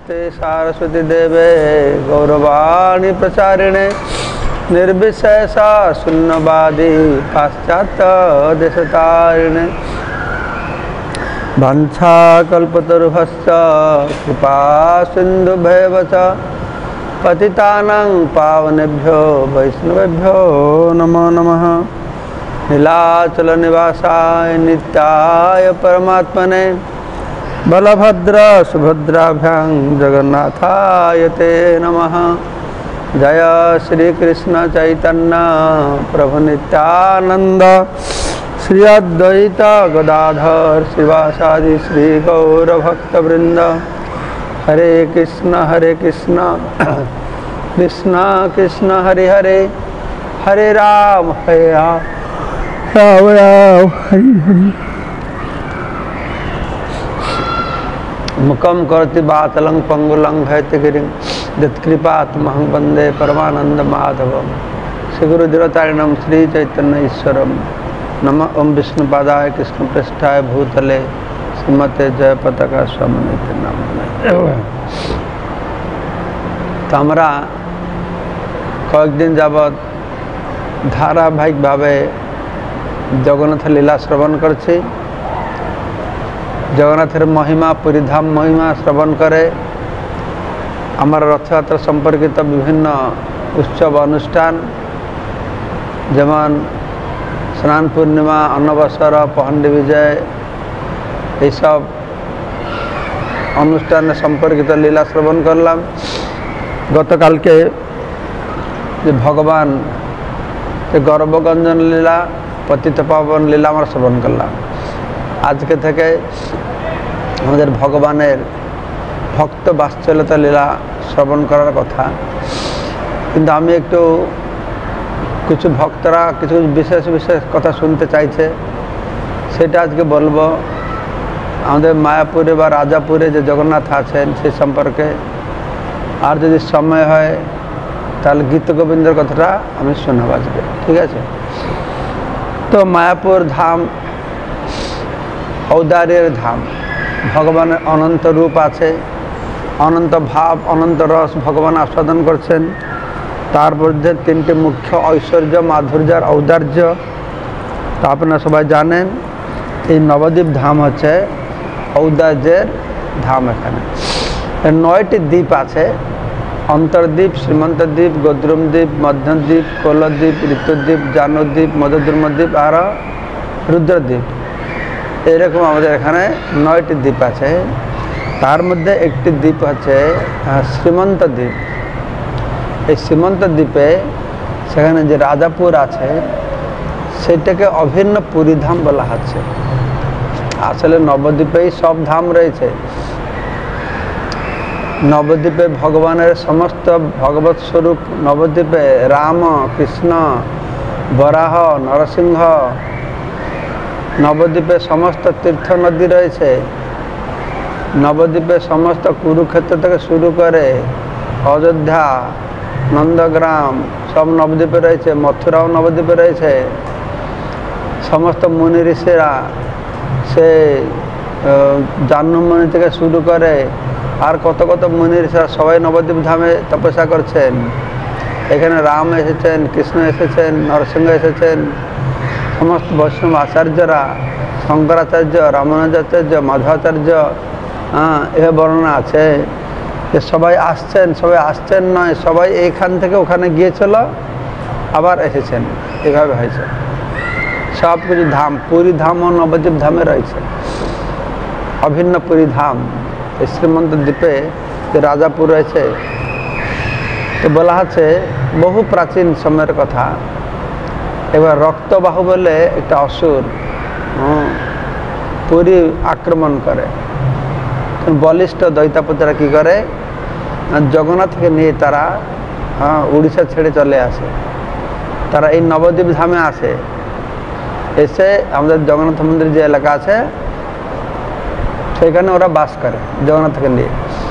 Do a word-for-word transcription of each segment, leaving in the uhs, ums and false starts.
नमस्ते सारस्वती देवे गौरवाणी प्रचारिणे निर्विशेषा शून्यवादी पाश्चात्य देशतारिणे वंशाकल्पतरुभश्च कृपा सिन्धुभ्येव च पतितानां पावनेभ्यो वैष्णवेभ्यो नमो नमः। नीलाचल निवासाय नित्याय परमात्मने बलभद्र सुभद्राभ्यां जगन्नाथाय ते नमः। जय श्री कृष्ण चैतन्य प्रभु नित्यानंद श्री अद्वैत गदाधर शिवासादि श्री गौर भक्तवृंद। हरे कृष्ण हरे कृष्ण कृष्ण कृष्ण हरे हरे हरे राम हरे राम राम राम हरे हरे। मुखम करति बातलं पंगुलं भैतगिरिं यत्कृपात्महं वन्दे परमानंद माधवम। श्री गुरु दिवतारिणम श्री चैतन्य ईश्वरम नमः। ओम विष्णुपादाय कृष्ण पृष्ठाय भूतले श्रीमते जय पताका स्वामी नाम। तो আমরা কয়েকদিন যাবৎ ধারাবাহিকভাবে জগন্নাথ লীলা শ্রবণ করছি। জগন্নাথের মহিমা পুরীধাম মহিমা শ্রবণ করে আমার রথযাত্রা সম্পর্কিত বিভিন্ন উৎসব অনুষ্ঠান যেমন স্নান পূর্ণিমা অন্নবসর পহণ্ডি বিজয় এইসব অনুষ্ঠান সম্পর্কিত লীলা শ্রবণ করলাম। গতকালকে যে ভগবান যে গর্ভগঞ্জন লীলা পতিত পাবন লীলা আমরা শ্রবণ করলাম। আজকে থেকে আমাদের ভগবানের ভক্ত বাৎসল্যতা লীলা শ্রবণ করার কথা, কিন্তু আমি একটু কিছু ভক্তরা কিছু বিশেষ বিশেষ কথা শুনতে চাইছে, সেটা আজকে বলবো। আমাদের মায়াপুরে বা রাজাপুরে যে জগন্নাথ আছেন সেই সম্পর্কে, আর যদি সময় হয় তাহলে গীত গোবিন্দের কথাটা আমি শোনাবো আজকে, ঠিক আছে? তো মায়াপুর ধাম ঔদার্যের ধাম। ভগবানের অনন্ত রূপ আছে, অনন্ত ভাব অনন্ত রস ভগবান আস্বাদন করছেন। তার মধ্যে তিনটি মুখ্য ঐশ্বর্য মাধুর্য আর ঔদার্য। তা আপনারা সবাই জানেন এই নবদ্বীপ ধাম হচ্ছে ঔদার্যের ধাম। এখানে নয়টি দ্বীপ আছে, অন্তর্দ্বীপ, শ্রীমন্তদ্বীপ, গদ্রুমদ্বীপ, মধ্যদ্বীপ, কোলদ্বীপ, ঋতুদ্বীপ, জানুদ্বীপ, মধুদ্রুমদ্বীপ আর রুদ্রদ্বীপ। এরকম আমাদের এখানে নয়টি দ্বীপ আছে। তার মধ্যে একটি দ্বীপ হচ্ছে শ্রীমন্ত দ্বীপ। এই শ্রীমন্ত দ্বীপে সেখানে যে রাজাপুর আছে সেটাকে অভিন্ন পুরীধাম বলা হচ্ছে। আসলে নবদ্বীপেই সব ধাম রয়েছে। নবদ্বীপে ভগবানের সমস্ত ভগবত স্বরূপ, নবদ্বীপে রাম কৃষ্ণ বরাহ নরসিংহ, নবদ্বীপে সমস্ত তীর্থ নদী রয়েছে। নবদ্বীপে সমস্ত কুরুক্ষেত্র থেকে শুরু করে অযোধ্যা নন্দগ্রাম সব নবদ্বীপে রয়েছে, মথুরাও নবদ্বীপে রয়েছে। সমস্ত মুনি ঋষিরা সে জাহ্নবমণি থেকে শুরু করে আর কত কত মুনি ঋষিরা সবাই নবদ্বীপ ধামে তপস্যা করছেন। এখানে রাম এসেছেন, কৃষ্ণ এসেছেন, নরসিংহ এসেছেন। সমস্ত বৈষ্ণব আচার্যরা, শঙ্করাচার্য, রামানুজাচার্য, মাধবাচার্য, হ্যাঁ এ বর্ণনা আছে যে সবাই আসছেন। সবাই আসছেন নয়, সবাই এইখান থেকে ওখানে গিয়েছিল আবার এসেছেন, এভাবে হয়েছে। সব কিছু ধাম, পুরী ধাম ও নবদ্বীপ ধামে রয়েছে, অভিন্ন পুরী ধাম। এই শ্রীমন্ত দ্বীপে যে রাজাপুর রয়েছে, তো বলা আছে বহু প্রাচীন সময়ের কথা। এবার রক্তবাহু বলে একটা অসুর পুরী আক্রমণ করে। বলিষ্ঠ দৈতাপতিরা কি করে, জগন্নাথকে নিয়ে তারা উড়িষ্যা ছেড়ে চলে আসে। তারা এই নবদ্বীপ ধামে আসে, এসে আমাদের জগন্নাথ মন্দির যে এলাকা আছে সেখানে ওরা বাস করে জগন্নাথকে নিয়ে।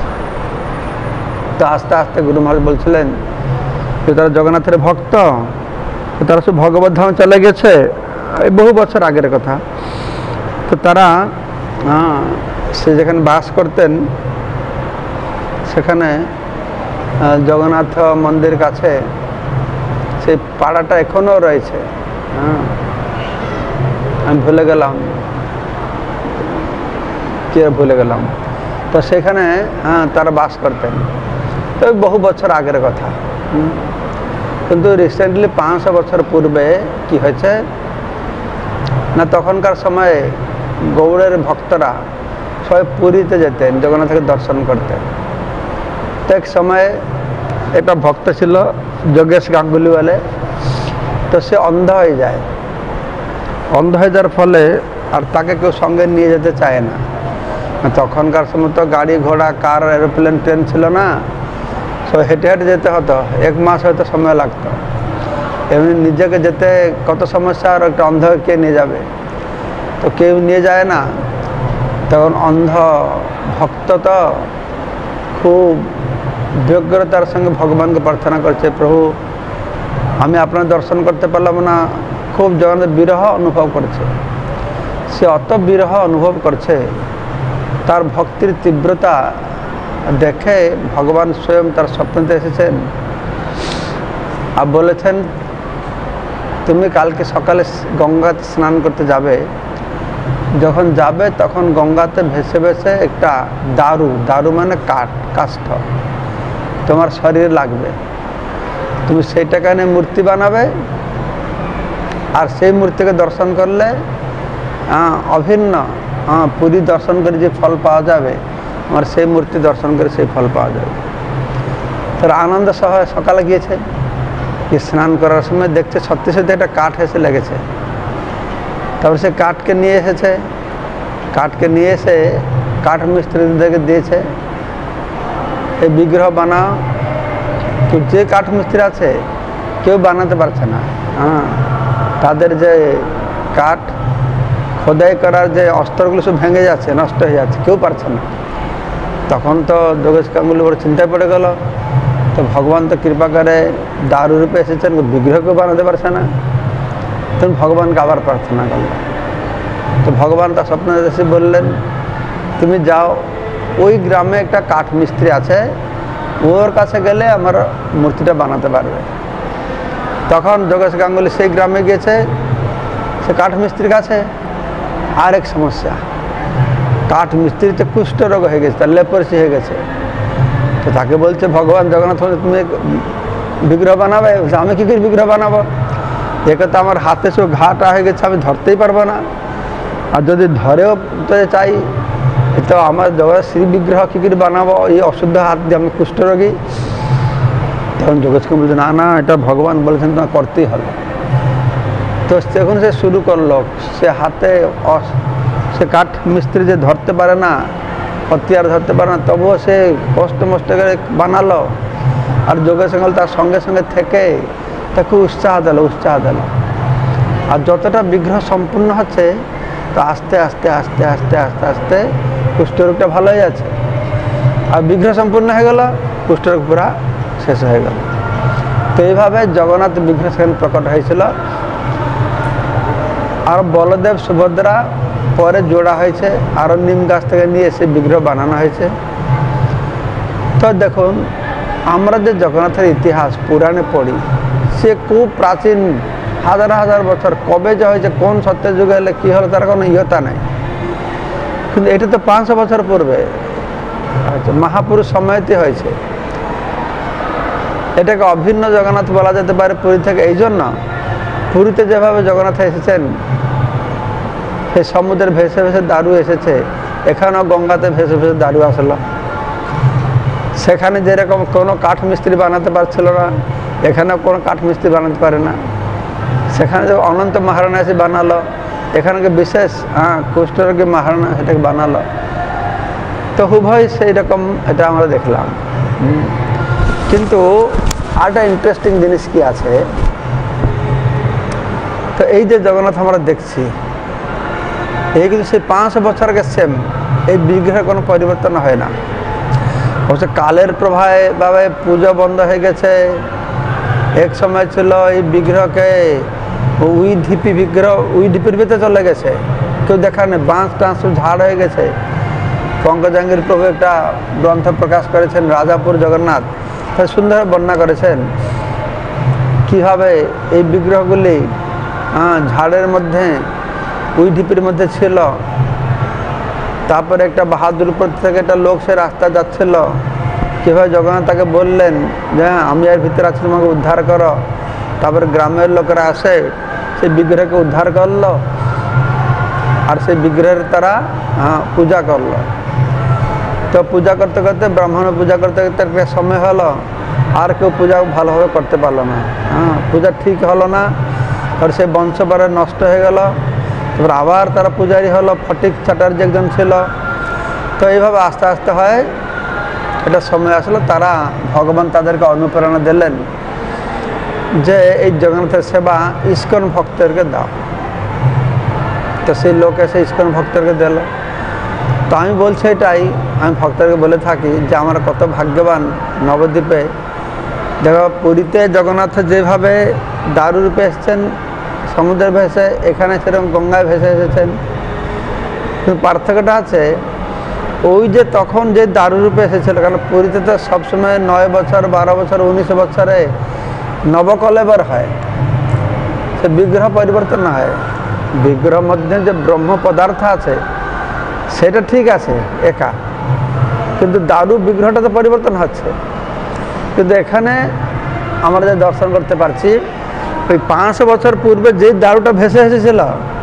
তো আস্তে আস্তে গুরু মহারাজ বলছিলেন যে তারা জগন্নাথের ভক্ত, তারা সব ভগবত ধামে চলে গেছে, এই বহু বছর আগের কথা। তো তারা সে যেখানে বাস করতেন সেখানে জগন্নাথ মন্দির কাছে সেই পাড়াটা এখনও রয়েছে। হ্যাঁ, আমি ভুলে গেলাম কি ভুলে গেলাম তো সেখানে হ্যাঁ তারা বাস করতেন। তো বহু বছর আগের কথা। কিন্তু রিসেন্টলি পাঁচশো বছর পূর্বে কি হয়েছে না, তখনকার সময়ে গৌড়ের ভক্তরা সবাই পুরীতে যেতেন জগন্নাথকে দর্শন করতেন। তো এক সময়ে একটা ভক্ত ছিল যোগেশ গাঙ্গুলি বলে, তো সে অন্ধ হয়ে যায়। অন্ধ হয়ে যাওয়ার ফলে আর তাকে কেউ সঙ্গে নিয়ে যেতে চায় না। তখনকার সময় তো গাড়ি ঘোড়া কার এরোপ্লেন ট্রেন ছিল না, সব হেঁটে হেঁটে যেতে হতো, এক মাস হয়তো সময় লাগতো। এমনি নিজেকে যেতে কত সমস্যা, আর একটা অন্ধ কে নিয়ে যাবে, তো কেউ নিয়ে যায় না। তখন অন্ধ ভক্ত তো খুব ব্যগ্রতার সঙ্গে ভগবানকে প্রার্থনা করছে, প্রভু আমি আপনার দর্শন করতে পারলাম না। খুব জগন্নাথ বিরহ অনুভব করছে। সে অত বিরহ অনুভব করছে, তার ভক্তির তীব্রতা দেখে ভগবান স্বয়ং তার স্বপ্নতে এসেছেন আর বলেছেন, তুমি কালকে সকালে গঙ্গাতে স্নান করতে যাবে, যখন যাবে তখন গঙ্গাতে ভেসে ভেসে একটা দারু, দারু মানে কাঠ, কাষ্ঠ তোমার শরীরে লাগবে। তুমি সেইটাকে নিয়ে মূর্তি বানাবে, আর সেই মূর্তিকে দর্শন করলে অভিন্ন হ্যাঁ পুরী দর্শন করে যে ফল পাওয়া যাবে, আমার সেই মূর্তি দর্শন করে সেই ফল পাওয়া যাবে। তার আনন্দ সহ সকালে গিয়েছে, কি স্নান করার সময় দেখছে সত্যি সত্যি একটা কাঠ এসে লেগেছে। তারপর সে কাঠকে নিয়ে এসেছে, কাঠকে নিয়ে এসে কাঠ মিস্ত্রিদেরকে দিয়েছে, এই বিগ্রহ বানাও। তো যে কাঠ মিস্ত্রি আছে কেউ বানাতে পারছে না। হ্যাঁ, তাদের যে কাঠ খোদাই করার যে অস্ত্রগুলো সব ভেঙে যাচ্ছে, নষ্ট হয়ে যাচ্ছে, কেউ পারছে না। তখন তো যোগেশ গাঙ্গুলি বড় চিন্তায় পড়ে গেল। তো ভগবান তো কৃপা করে দারু রূপে এসেছেন, বিগ্রহকেও বানাতে পারছে না। তখন ভগবানকে আবার প্রার্থনা করল। তো ভগবান তার স্বপ্নে এসে বললেন, তুমি যাও, ওই গ্রামে একটা কাঠ মিস্ত্রি আছে, ওর কাছে গেলে আমার মূর্তিটা বানাতে পারবে। তখন যোগেশ গাঙ্গুলি সেই গ্রামে গিয়েছে, সে কাঠ মিস্ত্রির কাছে। আর এক সমস্যা, কাঠ মিস্ত্রিতে কুষ্ঠ রোগ হয়ে গেছে, তার লেপ্রসি হয়ে গেছে। তো তাকে বলছে ভগবান জগন্নাথ, তুমি বিগ্রহ বানাবে? আমি কী করে বিগ্রহ বানাবো? একে তো আমার হাতে সব ঘাটা হয়ে গেছে, আমি ধরতেই পারবো না। আর যদি ধরেও তো চাই, তো আমার জগন্নাথ শ্রী বিগ্রহ কী করে বানাবো এই অশুদ্ধ হাত দিয়ে? আমি কুষ্ঠরোগী। তখন যোগেশকে বলছে, না না, এটা ভগবান বলেছেন, তোমার করতেই হবে। তো তখন সে শুরু করলো, সে হাতে সে কাঠ মিস্ত্রি যে ধরতে পারে না, হতিয়ার ধরতে পারে না, তবুও সে কষ্ট মষ্ট করে বানালো। আর যোগেশ গাঙ্গুলি তার সঙ্গে সঙ্গে থেকে তাকে উৎসাহ দিল, উৎসাহ দিল। আর যতটা বিগ্রহ সম্পূর্ণ হচ্ছে, তো আস্তে আস্তে আস্তে আস্তে আস্তে আস্তে কুষ্ঠরোগটা ভালো হয়ে যাচ্ছে। আর বিগ্রহ সম্পূর্ণ হয়ে গেল, কুষ্ঠরোগ পুরা শেষ হয়ে গেল। তো এইভাবে জগন্নাথ বিগ্রহ সেখানে প্রকট হয়েছিল। আর বলদেব সুভদ্রা পরে জোড়া হয়েছে, আরও নিম গাছ থেকে নিয়ে এসে বিগ্রহ বানানো হয়েছে। তো দেখুন, আমরা যে জগন্নাথের ইতিহাস পুরাণে পড়ি, সে খুব প্রাচীন, হাজার হাজার বছর, কবে যে হয়েছে, কোন সত্যের যুগে এলে কী হলো, তার কোনো ইয়তা নাই। কিন্তু এটা তো পাঁচশো বছর পূর্বে মহাপুরুষ সময়তে হয়েছে। এটাকে অভিন্ন জগন্নাথ বলা যেতে পারে পুরী থেকে। এই জন্য পুরীতে যেভাবে জগন্নাথ এসেছেন, সেই সমুদ্রের ভেসে ভেসে দারু এসেছে, এখানেও গঙ্গাতে ভেসে ভেসে দারু আসলো। সেখানে যেরকম কোনো কাঠ মিস্ত্রি বানাতে পারছিল না, এখানেও কোনো কাঠ মিস্ত্রি বানাতে পারে না। সেখানে যে অনন্ত মহারানা এসে বানালো, এখানকে বিশেষ হ্যাঁ কুষ্ঠরোগী মহারানা এটাকে বানালো। তো হুবহু সেই রকম এটা আমরা দেখলাম। কিন্তু আরেকটা ইন্টারেস্টিং জিনিস কি আছে, তো এই যে জগন্নাথ আমরা দেখছি, এই কিন্তু সেই পাঁচশো বছর আগে সেম, এই বিগ্রহের কোনো পরিবর্তন হয় না। অবশ্য কালের প্রভাবে ভাবে পুজো বন্ধ হয়ে গেছে। এক সময় ছিল এই বিগ্রহকে উই ঢিপি বিগ্রহ উই ঢিপির ভিতরে চলে গেছে, কেউ দেখা নেই, বাঁশ টাঁশ ঝাড় হয়ে গেছে। পঙ্কজাঙ্গির প্রভু একটা গ্রন্থ প্রকাশ করেছেন রাজাপুর জগন্নাথ, তাই সুন্দর বর্ণনা করেছেন কীভাবে এই বিগ্রহগুলি ঝাড়ের মধ্যে উই ঢিপির মধ্যে ছিল। তারপরে একটা বাহাদুরপুর থেকে একটা লোক সে রাস্তা যাচ্ছিল, কীভাবে জগন্নাথ তাকে বললেন যে হ্যাঁ আমি এর ভিতরে আছি, তোমাকে উদ্ধার করো। তারপরে গ্রামের লোকেরা আসে সেই বিগ্রহকে উদ্ধার করলো, আর সেই বিগ্রহের তারা হ্যাঁ পূজা করলো। তো পূজা করতে করতে ব্রাহ্মণ পূজা করতে করতে একটা সময় হলো, আর কেউ পূজা ভালোভাবে করতে পারলো না, হ্যাঁ পূজা ঠিক হলো না, আর সেই বংশপরে নষ্ট হয়ে গেল। তারপর আবার তারা পূজারি হলো, ফটিক চ্যাটার্জি একজন ছিল। তো এইভাবে আস্তে আস্তে হয় এটা সময় আসলো, তারা ভগবান তাদেরকে অনুপ্রেরণা দিলেন যে এই জগন্নাথের সেবা ইস্কন ভক্তদেরকে দাও। তো সেই লোক এসে ইস্কন ভক্তদেরকে দিল। তো আমি বলছি এটাই, আমি ভক্তদেরকে বলে থাকি যে আমরা কত ভাগ্যবান নবদ্বীপে। দেখো পুরীতে জগন্নাথ যেভাবে দারু রূপে এসেছেন সমুদ্রে ভেসে, এখানে সেরকম গঙ্গায় ভেসে এসেছেন। কিন্তু পার্থক্যটা আছে ওই যে তখন যে দারু রূপে এসেছিল, কারণ পুরীতে তো সবসময় নয় বছর বারো বছর উনিশ বছরে নবকলেবর হয়, সে বিগ্রহ পরিবর্তন হয়। বিগ্রহ মধ্যে যে ব্রহ্ম পদার্থ আছে সেটা ঠিক আছে একা, কিন্তু দারু বিগ্রহটা তো পরিবর্তন হচ্ছে। কিন্তু এখানে আমরা যে দর্শন করতে পারছি ওই পাঁচশো বছর পূর্বে যে দারুটা ভেসে এসেছিল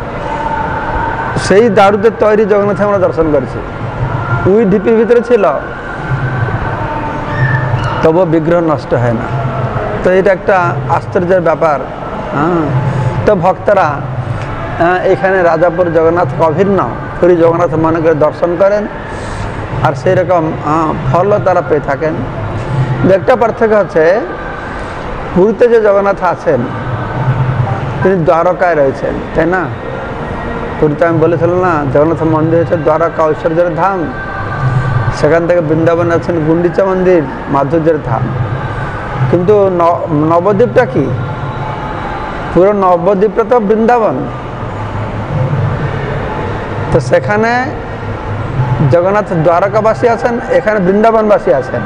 সেই দারুতে তৈরি জগন্নাথ আমরা দর্শন করেছি। উই ঢিপির ভিতরে ছিল, তবু বিগ্রহ নষ্ট হয় না। তো এটা একটা আশ্চর্যের ব্যাপার। হ্যাঁ, তো ভক্তরা এখানে রাজাপুর জগন্নাথকে অভিন্ন পুরী জগন্নাথ মনে করে দর্শন করেন, আর সেই রকম ফলও তারা পেয়ে থাকেন। একটা পার্থক্য হচ্ছে পুরীতে যে জগন্নাথ আছেন তিনি দ্বারকায় রয়েছেন, তাই না? পুরীতে আমি বলেছিলাম না জগন্নাথ মন্দির হচ্ছে দ্বারকা ঐশ্বর্যের ধাম, সেখান থেকে বৃন্দাবন আছেন গুন্ডিচা মন্দির মাধুর্যের ধাম। কিন্তু নবদ্বীপটা কি? পুরো নবদ্বীপটা তো বৃন্দাবন। তো সেখানে জগন্নাথ দ্বারকাবাসী আছেন, এখানে বৃন্দাবনবাসী আছেন।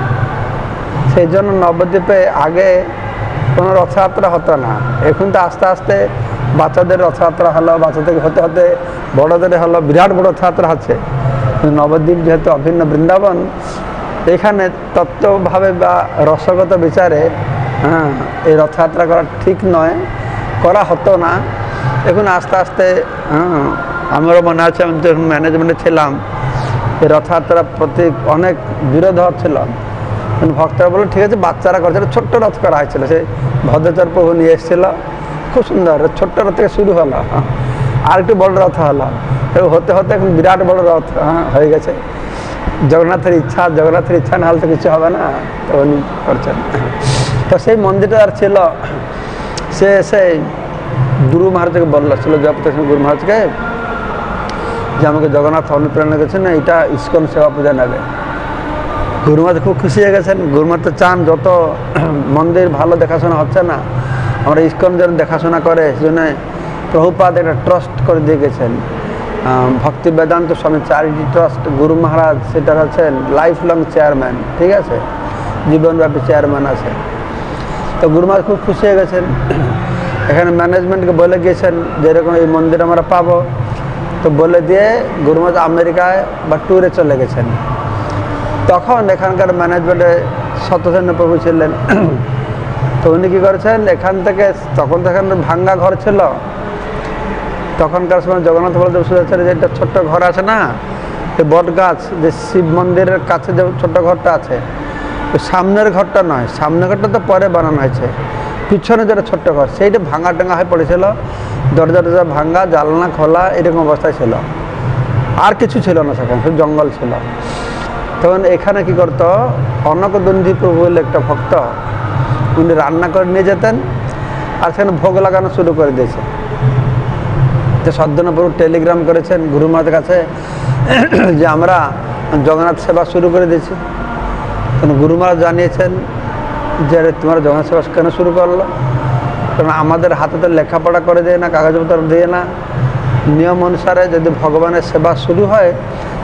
সেই জন্য নবদ্বীপে আগে কোনো রথযাত্রা হতো না, এখন তো আস্তে আস্তে বাচ্চাদের রথযাত্রা হলো, বাচ্চাদের হতে হতে বড়দের হলো, বিরাট বড় রথযাত্রা হচ্ছে। নবদ্বীপ যেহেতু অভিন্ন বৃন্দাবন, এখানে তত্ত্বভাবে বা রসগত বিচারে হ্যাঁ এই রথযাত্রা করা ঠিক নয়, করা হতো না। এখন আস্তে আস্তে হ্যাঁ আমারও মনে আছে আমি যখন ম্যানেজমেন্টে ছিলাম এই রথযাত্রার প্রতি অনেক বিরোধ হচ্ছিল। ভক্তরা বললো ঠিক আছে বাচ্চারা করছে, ছোট্ট রথ করা হয়েছিল, সেই ভদ্রচর প্রভু নিয়ে এসেছিল, খুব সুন্দর ছোট্ট রথ থেকে শুরু হলো, আর একটু বড় রথ হলো, হতে হতে এখন বিরাট বড় রথ হ্যাঁ হয়ে গেছে। জগন্নাথের ইচ্ছা, জগন্নাথের ইচ্ছা না হলে তো কিছু হবে না, তো উনি করছেন। তো সেই মন্দিরটা আর ছিল, সে সেই গুরু মহারাজকে বললো ছিল জয়প্রকাশ গুরু মহারাজকে যে আমাকে জগন্নাথ অনুপ্রেরণা করেছেন, এটা ইস্কন সেবা পূজা নেবে। গুরু মহারাজ খুব খুশি হয়ে গেছেন। গুরু মহারাজ তো চান যত মন্দির ভালো দেখাশোনা হচ্ছে না, আমরা ইস্কন যেন দেখাশোনা করে, সেজন্য প্রভুপাদ একটা ট্রাস্ট করে দিয়ে গেছেন, ভক্তি বেদান্ত স্বামী চ্যারিটি ট্রাস্ট। গুরু মহারাজ সেটা হচ্ছেন লাইফ লং চেয়ারম্যান, ঠিক আছে, জীবনব্যাপী চেয়ারম্যান আছে। তো গুরু মহারাজ খুব খুশি হয়ে গেছেন, এখানে ম্যানেজমেন্টকে বলে গিয়েছেন যেরকম এই মন্দির আমরা পাবো। তো বলে দিয়ে গুরু মহারাজ আমেরিকায় বা ট্যুরে চলে গেছেন। তখন এখানকার ম্যানেজমেন্টে সত্যচন্দ্র প্রভু ছিলেন। তো উনি কী করেছেন, এখান থেকে তখন তো এখানে ভাঙ্গা ঘর ছিল, তখনকার সময় জগন্নাথ বলদেব সুরেশ্বরের যে একটা ছোট্ট ঘর আছে না, এই বট গাছ যে শিব মন্দিরের কাছে যে ছোট্ট ঘরটা আছে, সামনের ঘরটা নয়, সামনের ঘরটা তো পরে বানানো হয়েছে, পিছনে যেটা ছোট্ট ঘর সেইটা ভাঙা টাঙা হয়ে পড়েছিল, দরজা টরজা ভাঙ্গা, জানলা খোলা, এরকম অবস্থায় ছিল, আর কিছু ছিল না সেখানে, শুধু জঙ্গল ছিল। তখন এখানে কি করতো, অনকদন্ডী প্রভু বলে একটা ভক্ত, উনি রান্না করে নিয়ে যেতেন, আর সেখানে ভোগ লাগানো শুরু করে দিয়েছে। তো সদ্যনা প্রভু টেলিগ্রাম করেছেন গুরু মহারাজের কাছে যে আমরা জগন্নাথ সেবা শুরু করে দিয়েছি। তখন গুরু মহারাজ জানিয়েছেন যে তোমরা জগন্নাথ সেবা কেন শুরু করলো, কারণ আমাদের হাতে তো লেখাপড়া করে দেয় না, কাগজপত্র দিয়ে না, নিয়ম অনুসারে যদি ভগবানের সেবা শুরু হয়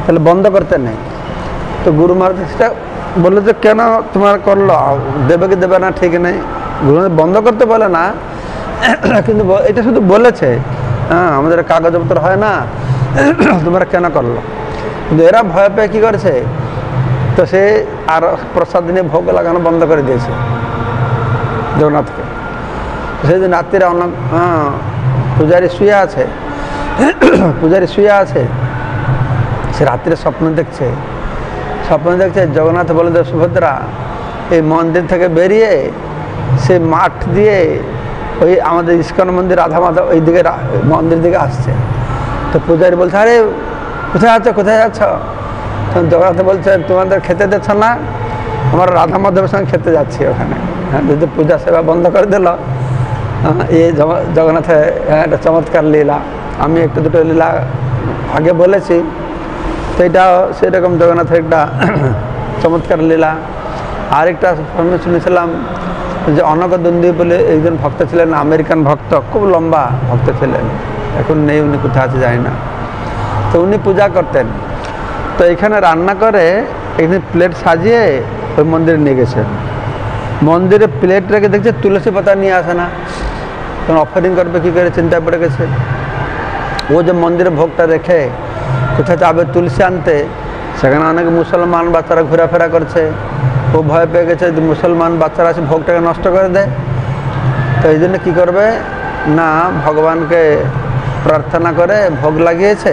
তাহলে বন্ধ করতে নেই। তো গুরু মহারাজ সেটা বললো যে কেন তোমার করলো, দেবে কি দেবে না ঠিক নেই। গুরু বন্ধ করতে বলে না, কিন্তু এটা শুধু বলেছে, হ্যাঁ আমাদের কাগজপত্র হয় না, তোমরা কেন করলো। কিন্তু এরা ভয় পেয়ে কী করেছে, তো সে আর প্রসাদ নিয়ে ভোগ লাগানো বন্ধ করে দিয়েছে জগন্নাথকে। সেই দিন রাত্রিরে অনেক হ্যাঁ পূজারি শুয়ে আছে, পূজারি শুয়ে আছে, সে রাত্রিরে স্বপ্ন দেখছে, স্বপ্ন দেখছে জগন্নাথ বলদেব সুভদ্রা এই মন্দির থেকে বেরিয়ে সে মাঠ দিয়ে ওই আমাদের ইস্কন মন্দির রাধা মাধব ওই দিকে মন্দির দিকে আসছে। তো পূজারি বলছে আরে কোথায় আছো কোথায় যাচ্ছ? তখন জগন্নাথ বলছে তোমাদের খেতে দিচ্ছ না, আমরা রাধা মাধবের সঙ্গে খেতে যাচ্ছি ওখানে। হ্যাঁ যদি পূজা সেবা বন্ধ করে দিল, এই জগন্নাথের একটা চমৎকার লীলা, আমি একটু দুটো লীলা আগে বলেছি, তো এটাও সেরকম জগন্নাথের একটা চমৎকার লীলা। আরেকটা শুনেছিলাম যে অনকদন্দী বলে একজন ভক্ত ছিলেন, আমেরিকান ভক্ত, খুব লম্বা ভক্ত ছিলেন, এখন নেই, উনি কোথায় আছে জানি না। তো উনি পূজা করতেন, তো এখানে রান্না করে একদিন প্লেট সাজিয়ে ওই মন্দিরে নিয়ে গেছেন। মন্দিরে প্লেট রেখে দেখছে তুলসী পাতা নিয়ে আসে না, তখন অফারিং করবে কী করে চিন্তায় পড়ে গেছে। ও যে মন্দিরে ভোগটা রেখে কোথায় যাবে তুলসী আনতে, সেখানে অনেক মুসলমান বাচ্চারা ঘোরাফেরা করছে, ও ভয় পেয়ে গেছে যে মুসলমান বাচ্চারা এসে ভোগটাকে নষ্ট করে দেয়। তো এই জন্য কী করবে না, ভগবানকে প্রার্থনা করে ভোগ লাগিয়েছে,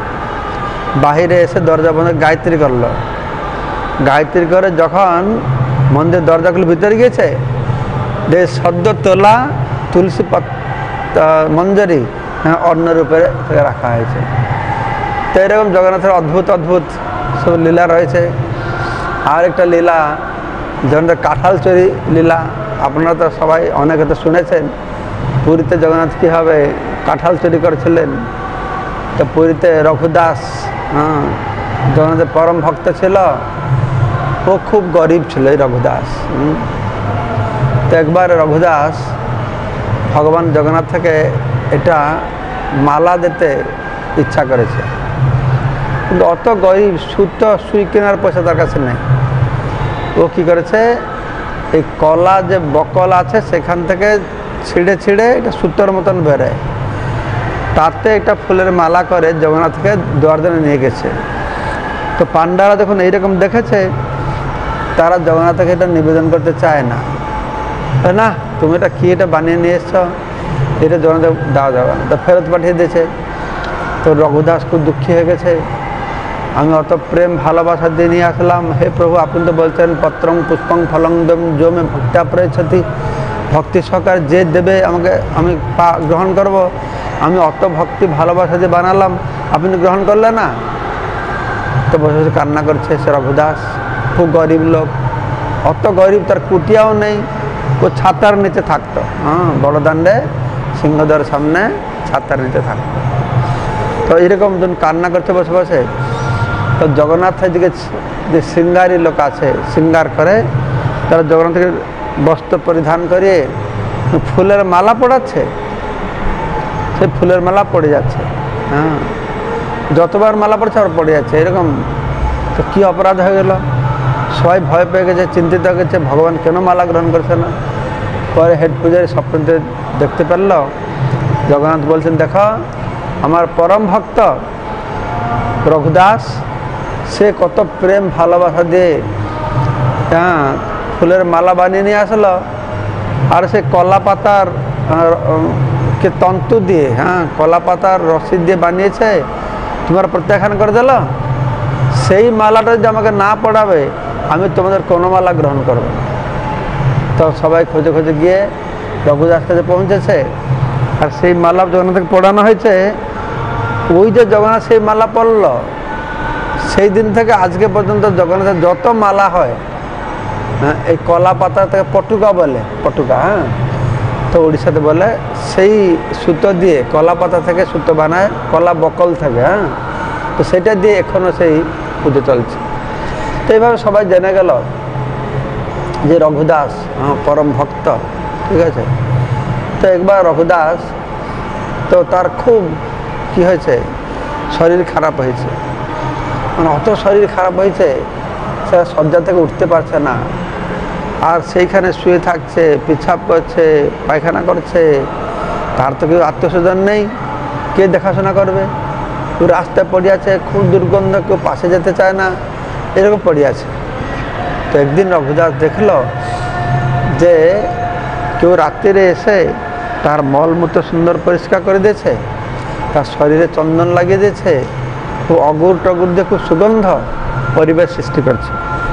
বাহিরে এসে দরজা বন্ধ গায়ত্রী করলো, গায়ত্রী করে যখন মন্দির দরজাগুলো ভিতরে গিয়েছে, যে সদ্য তোলা তুলসী পাতা মঞ্জরি হ্যাঁ অন্যের উপরে রাখা হয়েছে। তো এরকম জগন্নাথের অদ্ভুত অদ্ভুত সব লীলা রয়েছে। আর একটা লীলা জগন্নাথের কাঁঠাল চুরি লীলা, আপনারা তো সবাই অনেকে তো শুনেছেন, পুরীতে জগন্নাথ কীভাবে কাঁঠাল চুরি করেছিলেন। তো পুরীতে রঘুদাস হ্যাঁ জগন্নাথের পরম ভক্ত ছিল, ও খুব গরিব ছিল এই রঘুদাস। তো একবার রঘুদাস ভগবান জগন্নাথ থেকে এটা মালা দিতে ইচ্ছা করেছে, কিন্তু অত গরিব, সুতো সুই কেনার পয়সা তার কাছে নেই। ও কী করেছে, এই কলা যে বকল আছে সেখান থেকে ছিঁড়ে ছিঁড়ে এটা সুতোর মতন বেরোয়, তাতে একটা ফুলের মালা করে জগন্নাথকে দুয়ারদনে নিয়ে গেছে। তো পান্ডারা যখন এইরকম দেখেছে, তারা জগন্নাথকে এটা নিবেদন করতে চায় না, না তুমি এটা কী এটা বানিয়ে নিয়ে এসছো, এটা জগন্নাথ দেওয়া যাবে না, তো ফেরত পাঠিয়ে দিয়েছে। তো রঘুদাস খুব দুঃখী হয়ে গেছে, আমি অত প্রেম ভালোবাসা দিয়ে নিয়ে আসলাম, হে প্রভু আপনি তো বলছেন পত্রং পুষ্পং ফলং জমে ভক্তা প্রয়চ্ছতি, ভক্তি সহকারে যে দেবে আমাকে আমি পা গ্রহণ করব, আমি অত ভক্তি ভালোবাসা দিয়ে বানালাম, আপনি গ্রহণ করলেন না। তো বসে বসে কান্না করছে সে রঘুদাস, খুব গরিব লোক, অত গরিব তার কুটিয়াও নেই, ও ছাতার নিচে থাকতো, হ্যাঁ বড় দাণ্ডে সিংহদ্বার সামনে ছাতার নিচে থাকতো। তো এরকম যখন কান্না করছে বসে বসে, তো জগন্নাথের দিকে যে শৃঙ্গারী লোক আছে, শৃঙ্গার করে, তারা জগন্নাথকে বস্ত্র পরিধান করিয়ে ফুলের মালা পড়াচ্ছে, সেই ফুলের মালা পড়ে যাচ্ছে, হ্যাঁ যতবার মালা পড়ছে আর পড়ে যাচ্ছে এরকম। তো কী অপরাধ হয়ে গেল, সবাই ভয় পেয়ে গেছে, চিন্তিত হয়ে গেছে, ভগবান কেন মালা গ্রহণ করছে না। পরে হেড পূজারী স্বপ্নতে দেখতে পেল, জগন্নাথ বলছেন দেখো আমার পরম ভক্ত রঘুদাস, সে কত প্রেম ভালোবাসা দিয়ে হ্যাঁ ফুলের মালা বানিয়ে নিয়ে আসলো, আর সে কলা পাতার কে তন্তু দিয়ে হ্যাঁ কলা পাতার রসি দিয়ে বানিয়েছে, তোমার প্রত্যাখ্যান করে দিল, সেই মালাটা যদি আমাকে না পড়াবে আমি তোমাদের কোনো মালা গ্রহণ করবো না। তো সবাই খোঁজে খোঁজে গিয়ে রঘুদাস কাছে পৌঁছেছে, আর সেই মালা জগন্নাথকে পড়ানো হয়েছে। ওই যে জগন্নাথ সেই মালা পড়ল, সেই দিন থেকে আজকে পর্যন্ত জগন্নাথের যত মালা হয় হ্যাঁ এই কলা পাতা থেকে পটুকা বলে, পটুকা হ্যাঁ তো উড়িষ্যাতে বলে, সেই সুতো দিয়ে কলা পাতা থেকে সুতো বানায়, কলা বকল থেকে হ্যাঁ, তো সেটা দিয়ে এখনও সেই পুজো চলছে। তো এইভাবে সবাই জেনে গেল যে রঘুদাস হ্যাঁ পরম ভক্ত, ঠিক আছে। তো একবার রঘুদাস তো তার খুব কি হয়েছে, শরীর খারাপ হয়েছে, মানে অত শরীর খারাপ হয়েছে, সে শয্যা থেকে উঠতে পারছে না, আর সেইখানে শুয়ে থাকছে, পেছাব করছে, পায়খানা করছে, তার তো কেউ আত্মীয় স্বজন নেই, কে দেখাশোনা করবে? কেউ রাস্তায় পড়ে আছে, খুব দুর্গন্ধ, কেউ পাশে যেতে চায় না, এরকম পড়ে আছে। তো একদিন রঘুদাস দেখলো যে কেউ রাত্রিরে এসে তার মলমূত্র সুন্দর পরিষ্কার করে দিয়েছে, তার শরীরে চন্দন লাগিয়ে দিয়েছে, খুব অগুর টগুর দিয়ে খুব সুগন্ধ পরিবেশ সৃষ্টি করছে।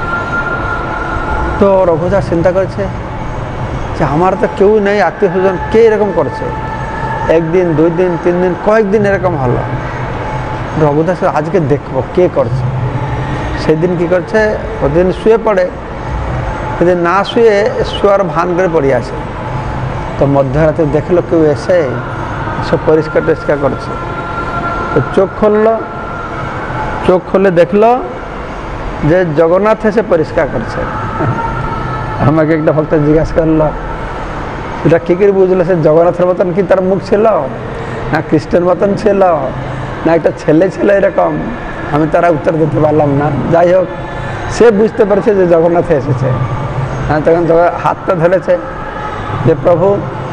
তো রঘুদাস চিন্তা করছে যে আমার তো কেউ নেই, আত্মীয় স্বজন, কে এরকম করছে? একদিন, দুই দিন, তিন দিন, কয়েকদিন এরকম হলো। রঘুদাস আজকে দেখবো কে করছে। সেদিন কি করছে, ওদিন শুয়ে পড়ে, সেদিন না শুয়ে শুয়ার ভান করে পড়ে আছে। তো মধ্যরাতে দেখলো কেউ এসে সব পরিষ্কার টরিষ্কার করছে। তো চোখ খুললো, চোখ খুলে দেখলো যে জগন্নাথ এসে পরিষ্কার করছে। আমাকে একটা ভক্ত জিজ্ঞাসা করলো, এটা কী করে বুঝলো সে জগন্নাথের মতন কি তার মুখ ছিল, না কৃষ্ণের মতন ছিল, না একটা ছেলে ছিল এরকম? আমি তারা উত্তর দিতে পারলাম না। যাই হোক, সে বুঝতে পারছে যে জগন্নাথ এসেছে। হ্যাঁ, তখন হাতটা ধরেছে যে প্রভু,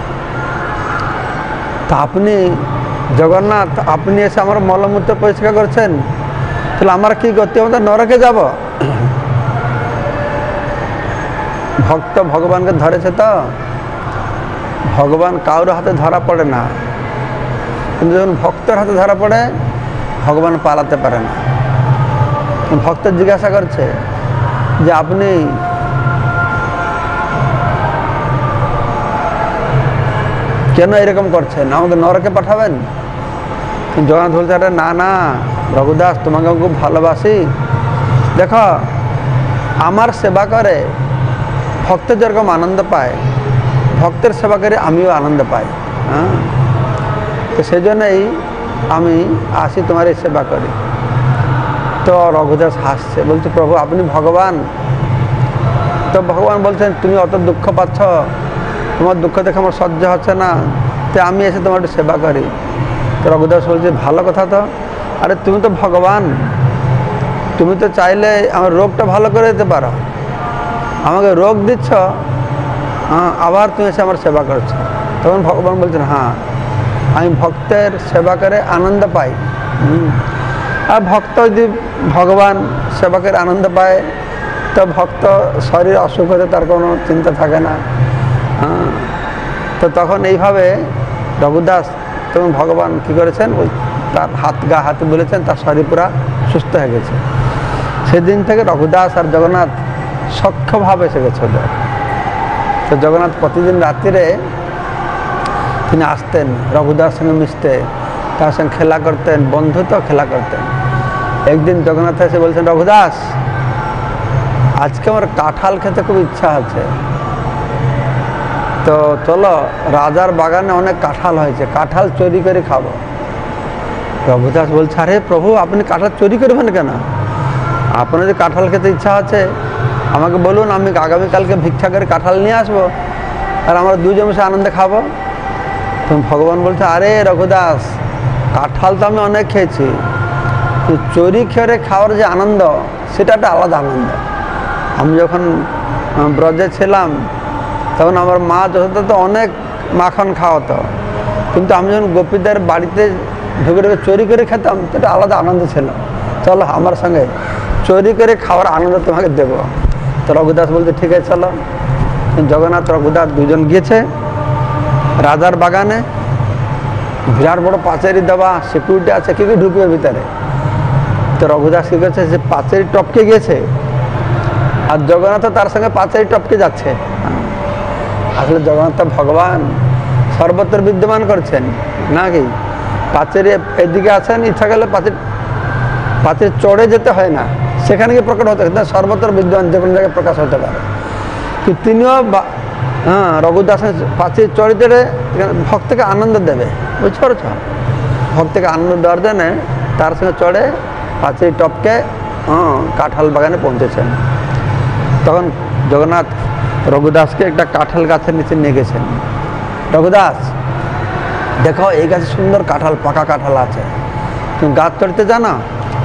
তা আপনি জগন্নাথ, আপনি এসে আমার মলমূত্র পরিষ্কার করছেন, তাহলে আমার কি করতে হবে? নরকে যাব? ভক্ত ভগবানকে ধরেছে, তো ভগবান কারোর হাতে ধরা পড়ে না, কিন্তু যখন ভক্তের হাতে ধরা পড়ে ভগবান পালাতে পারে না। ভক্ত জিজ্ঞাসা করছে যে আপনি কেন এরকম করছেন, আমাকে নরকে পাঠাবেন? জগন্নাথ বলছে, আরে না না রঘুদাস, তোমাকে খুব ভালোবাসি, দেখো আমার সেবা করে ভক্ত যেরকম আনন্দ পায়, ভক্তের সেবা করে আমিও আনন্দ পাই। হ্যাঁ, তো সেই জন্যই আমি আসি তোমার এই সেবা করি। তো রঘুদাস হাসছে, বলছে প্রভু আপনি ভগবান। তো ভগবান বলছেন, তুমি অত দুঃখ পাচ্ছ, তোমার দুঃখ দেখে আমার সহ্য হচ্ছে না, তো আমি এসে তোমার একটু সেবা করি। তো রঘুদাস বলছে, ভালো কথা তো, আরে তুমি তো ভগবান, তুমি তো চাইলে আমার রোগটা ভালো করে দিতে পারো, আমাকে রোগ দিচ্ছ, হ্যাঁ, আবার তুমি এসে আমার সেবা করছো। তখন ভগবান বলছেন, হ্যাঁ আমি ভক্তের সেবা করে আনন্দ পাই। আর ভক্ত যদি ভগবান সেবা করে আনন্দ পায়, তো ভক্ত শরীর অসুখ হতে তার কোনো চিন্তা থাকে না। হ্যাঁ, তো তখন এইভাবে রঘুদাস, তখন ভগবান কী করেছেন, ওই তার হাত গা হাতে বলেছেন, তার শরীর পুরা সুস্থ হয়ে গেছে। সেদিন থেকে রঘুদাস আর জগন্নাথ সখ্যভাবে এসে গেছে ওদের। তো জগন্নাথ প্রতিদিন রাত্রিরে তিনি আসতেন রঘুদার সঙ্গে মিশতে, তার সঙ্গে খেলা করতেন, বন্ধুত্ব খেলা করতেন। একদিন জগন্নাথ এসে বলছেন, রঘুদাস আজকে আমার কাঁঠাল খেতে খুব ইচ্ছা আছে, তো চলো রাজার বাগানে অনেক কাঁঠাল হয়েছে, কাঁঠাল চুরি করে খাবো। রঘুদাস বলছে, আরে প্রভু আপনি কাঁঠাল চুরি করবেন কেন? আপনার যে কাঁঠাল খেতে ইচ্ছা আছে আমাকে বলুন, আমি আগামীকালকে ভিক্ষা করে কাঁঠাল নিয়ে আসবো, আর আমরা দুজন মিশে আনন্দে খাবো। তখন ভগবান বলছে, আরে রঘুদাস কাঁঠাল তো আমি অনেক খেয়েছি, তো চুরি করে খাওয়ার যে আনন্দ সেটা একটা আলাদা আনন্দ। আমি যখন ব্রজে ছিলাম তখন আমার মা যথাযথ অনেক মাখন খাওয়াতো, কিন্তু আমি যখন গোপীদের বাড়িতে ঢুকে ঢুকে চুরি করে খেতাম, সেটা আলাদা আনন্দ ছিল। চলো আমার সঙ্গে চুরি করে খাওয়ার আনন্দ তোমাকে দেবো। তো রঘুদাস বলছে, ঠিক আছে চলো। জগন্নাথ রঘুদাস দুজন গিয়েছে রাজার বাগানে, বিরাট বড় পাঁচারি দেওয়া, সিকিউরিটি আছে, কি কি ঢুকবে ভিতরে। তো রঘুদাস কী করছে, যে পাঁচারি টপকে গিয়েছে, আর জগন্নাথ তার সঙ্গে পাঁচারি টপকে যাচ্ছে। আসলে জগন্নাথ ভগবান সর্বত্র বিদ্যমান করছেন নাকি? পাঁচারি এদিকে আছেন, ইচ্ছা গেলে পাঁচির পাঁচির চড়ে যেতে হয় না, সেখানে গিয়ে প্রকট হতে হয়, সর্বত্র বিদ্যমান যে কোনো জায়গায় প্রকাশ হতে পারে। তো তিনিও হ্যাঁ রঘুদাসের পাঁচির চড়ে চড়ে ভক্তকে আনন্দ দেবে, বুঝতে পারছ? ভক্তকে আনন্দ দেওয়ার জন্যে তার সঙ্গে চড়ে পাঁচির টপকে হ্যাঁ কাঁঠাল বাগানে পৌঁছেছেন। তখন জগন্নাথ রঘুদাসকে একটা কাঁঠাল গাছের নিচে নিয়ে গেছেন। রঘুদাস দেখো এই গাছে সুন্দর কাঁঠাল, পাকা কাঁঠাল আছে, তুমি গাছ চড়তে জানো?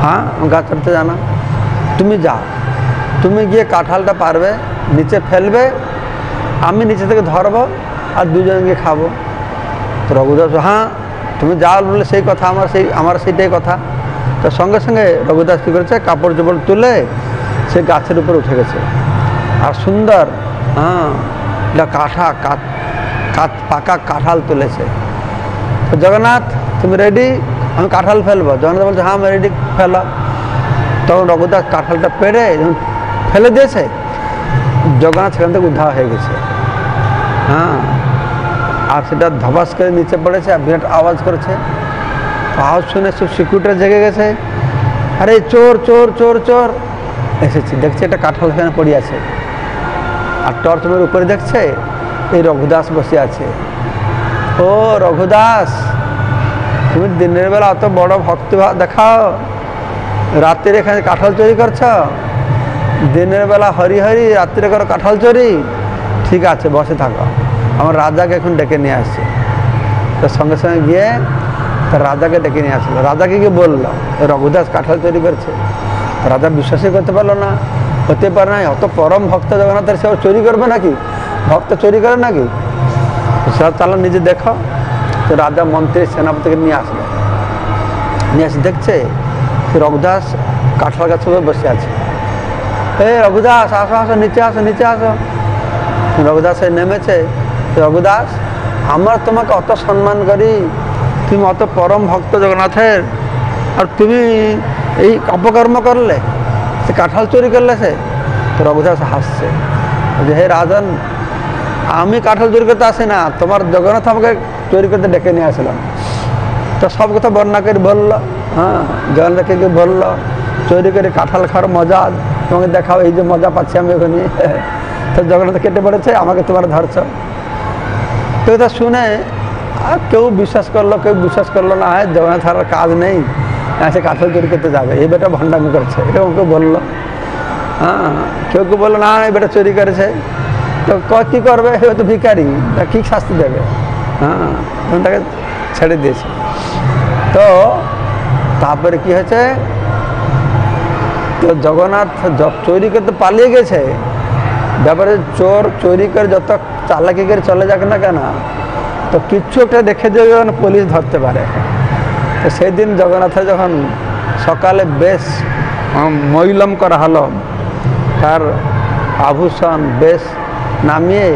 हाँ গাছ চড়তে জানো, তুমি যাও, তুমি গিয়ে কাঁঠালটা পারবে, নিচে ফেলবে, আমি নিচে থেকে ধরবো আর দুজন গিয়ে খাবো। তো রঘুদাস হ্যাঁ তুমি যাও বলে সেই কথা, আমার সেই আমার সেইটাই কথা। তো সঙ্গে সঙ্গে রঘুদাস কী করেছে, কাপড় চোপড় তুলে সে গাছের উপর উঠে গেছে আর সুন্দর হ্যাঁ এটা কাঠা কাঠ কাঠ পাকা কাঁঠাল তুলেছে। তো জগন্নাথ তুমি রেডি, আমি কাঁঠাল ফেলবো। জগন্নাথ বলছে হ্যাঁ আমি রেডি, ফেলো। তখন রঘুদাস কাঁঠালটা পেড়ে যখন ফেলে দিয়েছে, জগন্নাথ সেখান থেকে উদ্ধার হয়ে গেছে। হ্যাঁ আর সেটা ধবাস করে নিচে পড়েছে আর বিরাট আওয়াজ করেছে। আওয়াজ শুনে সব সিকিউরিটি জেগে গেছে, আরে চোর চোর চোর চোর এসেছি। দেখছে এটা কাঁঠাল এখানে পড়ে আছে আর টর্চ মেরে উপরে দেখছে এই রঘুদাস বসে আছে। ও রঘুদাস, তুমি দিনের বেলা অত বড় ভক্তিভাব দেখাও, রাত্রিরে এখানে কাঁঠাল চুরি করছ, দিনের বেলা হরি হরি, রাত্রিরে করো কাঁঠাল চুরি, ঠিক আছে বসে থাকো, আমার রাজাকে এখন ডেকে নিয়ে আসছে। তো সঙ্গে সঙ্গে গিয়ে তার রাজাকে ডেকে নিয়ে আসলো। রাজাকে গিয়ে বললো রঘুদাস কাঁঠাল চুরি করছে। রাজা বিশ্বাসই করতে পারলো না, হতে পারে না, অত পরম ভক্ত জগন্নাথের সে চুরি করবে নাকি, ভক্ত চুরি করে নাকি, সব চালো নিজে দেখো। তো রাজা মন্ত্রী সেনাপতিকে নিয়ে আসলো, নিয়ে আসে দেখছে সে রঘুদাস কাঁঠাল গাছ বসে আছে। হে রঘুদাস আসো আসো, নিচে আসো নিচে আসো। রঘুদাস নেমেছে। রঘুদাস আমরা তোমাকে অত সম্মান করি, তুমি অত পরম ভক্ত জগন্নাথের, আর তুমি এই অপকর্ম করলে, সে কাঁঠাল চুরি করলে সে। তো রঘুদাস হাসছে যে হে রাজন, আমি কাঁঠাল চুরি করতে আসি না, তোমার জগন্নাথ আমাকে চুরি করতে ডেকে নিয়ে আসলাম। তো সব কথা বর্ণনা করে বললো। হ্যাঁ জগন্নাথকে গিয়ে বললো চুরি করে কাঁঠাল খাওয়ার মজা তোমাকে দেখাও, এই যে মজা পাচ্ছি আমি ওখানে। তো জগন্নাথ কেটে পড়েছে, আমাকে তোমার ধরছ। তো এটা শুনে আর কেউ বিশ্বাস করলো, কেউ বিশ্বাস করলো না, হ্যাঁ জগন্নাথ আর কাজ নেই, সে কাঁঠাল চুরি করতে যাবে, এই বেটা ভণ্ডামি করছে, এরকম কেউ বললো। হ্যাঁ কেউ কেউ বললো না এই বেটা চুরি করেছে। তো কী করবে, হয়তো ভিখারি, তা কী শাস্তি দেবে। হ্যাঁ তখন তাকে ছেড়ে দিয়েছে। তো তারপরে কি হয়েছে, তো জগন্নাথ চুরি করতে পালিয়ে গেছে। ব্যাপারে চোর চুরি করে যত চালাকি করে চলে যাক না কেন, তো কিচ্ছু একটা দেখে যে পুলিশ ধরতে পারে। তো সেই দিন জগন্নাথের যখন সকালে বেশ মৈলম করা হলো, তার আভূষণ বেশ নামিয়ে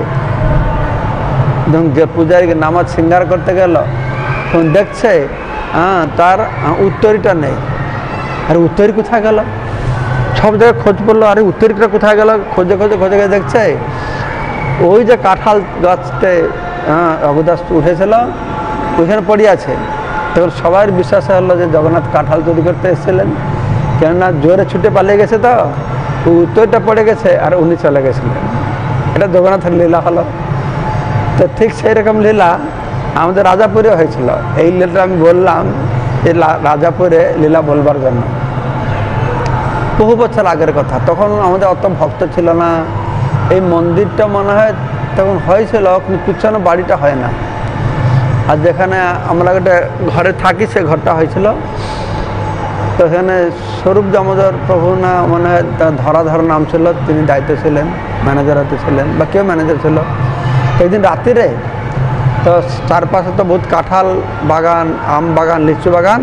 যখন পূজারীকে নামাজ শৃঙ্গার করতে গেল, তখন দেখছে হ্যাঁ তার উত্তরীটা নেই। আর উত্তরী কোথায় গেল, সব জায়গায় খোঁজ পড়লো, আরে উত্তরীটা কোথায় গেল, খোঁজে খোঁজে খোঁজে গিয়ে দেখছে ওই যে কাঁঠাল গাছতে হ্যাঁ রঘুদাস উঠেছিল ওইখানে পড়ে আছে। তখন সবার বিশ্বাস হলো যে জগন্নাথ কাঁঠাল চুরি করতে এসেছিলেন, কেননা জোরে ছুটে পালিয়ে গেছে, তো উত্তরটা পড়ে গেছে আর উনি চলে গেছিলেন। এটা জগন্নাথের লীলা হলো। তো ঠিক সেই রকম লীলা আমাদের রাজাপুরে হয়েছিল। এই লীলাটা আমি বললাম এই রাজাপুরে লীলা বলবার জন্য, বহু বছর আগের কথা। তখন আমাদের অত ভক্ত ছিল না, এই মন্দিরটা মনে হয় তখন হয়েছিল, কিন্তু পিছনে বাড়িটা হয় না। আর যেখানে আমরা একটা ঘরে থাকি সে ঘরটা হয়েছিল। তো এখানে স্বরূপ দামোদর প্রভু না মনে হয় তার ধরাধর নাম ছিল, তিনি দায়িত্ব ছিলেন, ম্যানেজার হতে ছিলেন বা কেউ ম্যানেজার ছিল। একদিন রাত্রিরে তো চারপাশে তো বহুত কাঁঠাল বাগান, আম বাগান, লিচু বাগান,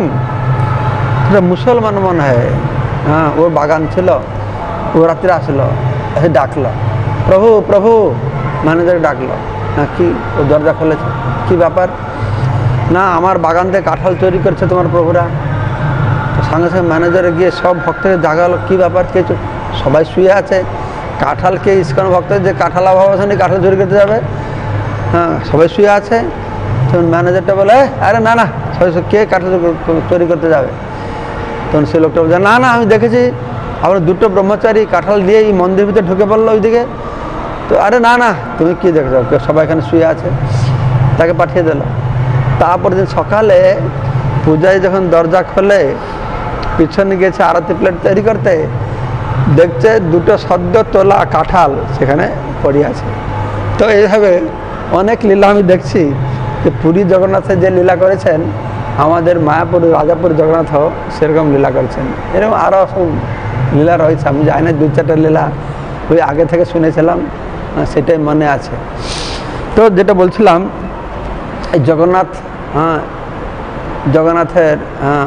মুসলমান মনে হয় হ্যাঁ ওর বাগান ছিল। ও রাত্রে আসলো, এসে ডাকলো প্রভু প্রভু, ম্যানেজার ডাকলো। হ্যাঁ কি, ও দরজা খুলেছে, কি ব্যাপার? না আমার বাগান থেকে কাঁঠাল চুরি করছে তোমার প্রভুরা। সঙ্গে সঙ্গে ম্যানেজারে গিয়ে সব ভক্তকে জাগালো, কী ব্যাপার, কে? সবাই শুয়ে আছে, কাঁঠালকে ইস্কন ভক্ত যে কাঁঠাল অভাব আছে কাঁঠাল চুরি করতে যাবে? হ্যাঁ সবাই শুয়ে আছে। তখন ম্যানেজারটা বলে আরে না না সবাই কে কাঁঠাল চুরি করতে যাবে? তখন সে লোকটা বলছে না না আমি দেখেছি আমরা দুটো ব্রহ্মচারী কাঁঠাল দিয়ে এই মন্দির ভিতরে ঢুকে পড়লো ওইদিকে। তো আরে না না তুমি কী দেখেছো, সবাই এখানে শুয়ে আছে। তাকে পাঠিয়ে দিল। তারপর দিন সকালে পূজায় যখন দরজা খোলে, পিছনে গেছে আরতি প্লেট তৈরি করতে, দেখছে দুটো সদ্য তোলা কাঁঠাল সেখানে পড়ে আছে। তো এইভাবে অনেক লীলা আমি দেখছি যে পুরী জগন্নাথের যে লীলা করেছেন আমাদের মায়াপুর রাজাপুর জগন্নাথ সেরকম লীলা করছেন। এরকম আরও সব লীলা রয়েছে, আমি জানি না, দু চারটা লীলা ওই আগে থেকে শুনেছিলাম, সেটাই মনে আছে। তো যেটা বলছিলাম, এই জগন্নাথ, হ্যাঁ জগন্নাথের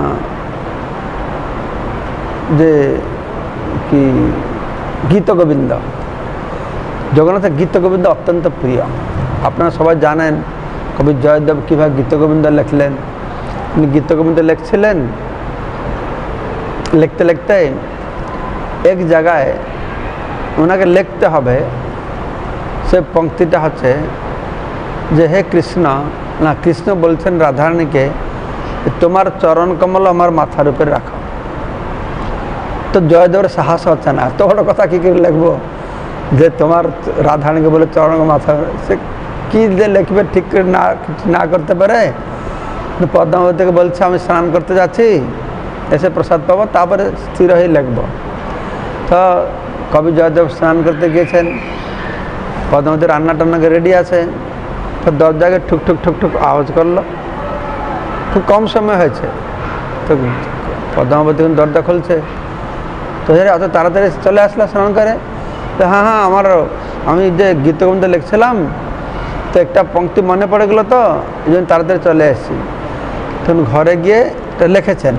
যে কি গীতগোবিন্দ, জগন্নাথের গীতগোবিন্দ অত্যন্ত প্রিয়। আপনারা সবাই জানেন কবি জয়দেব কীভাবে গীতগোবিন্দ লিখলেন। উনি গীতগোবিন্দ লিখছিলেন, লিখতে লিখতে এক জায়গায় ওনাকে লিখতে হবে, সে পংক্তিটা হচ্ছে যে হে কৃষ্ণ, না কৃষ্ণ বলছেন রাধারানীকে, তোমার চরণ কমল আমার মাথার উপরে রাখো। তো জয়দেবের সাহস হচ্ছে না, এত বড় কথা কী করে লিখবো যে তোমার রাধারানীকে বলে চরণ মাথা, সে কী যে লিখবে ঠিক করে না না করতে পারে। পদ্মাবতীকে বলছে আমি স্নান করতে যাচ্ছি, এসে প্রসাদ পাবো, তারপরে স্থির হয়ে লিখবো। তো কবি জয়দেব স্নান করতে গিয়েছেন, পদ্মাবতী রান্না টান্নাকে রেডি আছে, তো দরজাকে ঠুক ঠুক ঠুক ঠুক আওয়াজ করলো। খুব কম সময় হয়েছে, তো পদ্মাবতী দরজা খুলছে, তো হে অত তাড়াতাড়ি চলে আসলো স্নান করে। তো হ্যাঁ হ্যাঁ আমার আমি যে গীতগোবিন্দ লিখছিলাম, তো একটা পংক্তি মনে পড়ে গেলো, তো এই জন্য তাড়াতাড়ি চলে এসেছি। তখন ঘরে গিয়ে এটা লিখেছেন,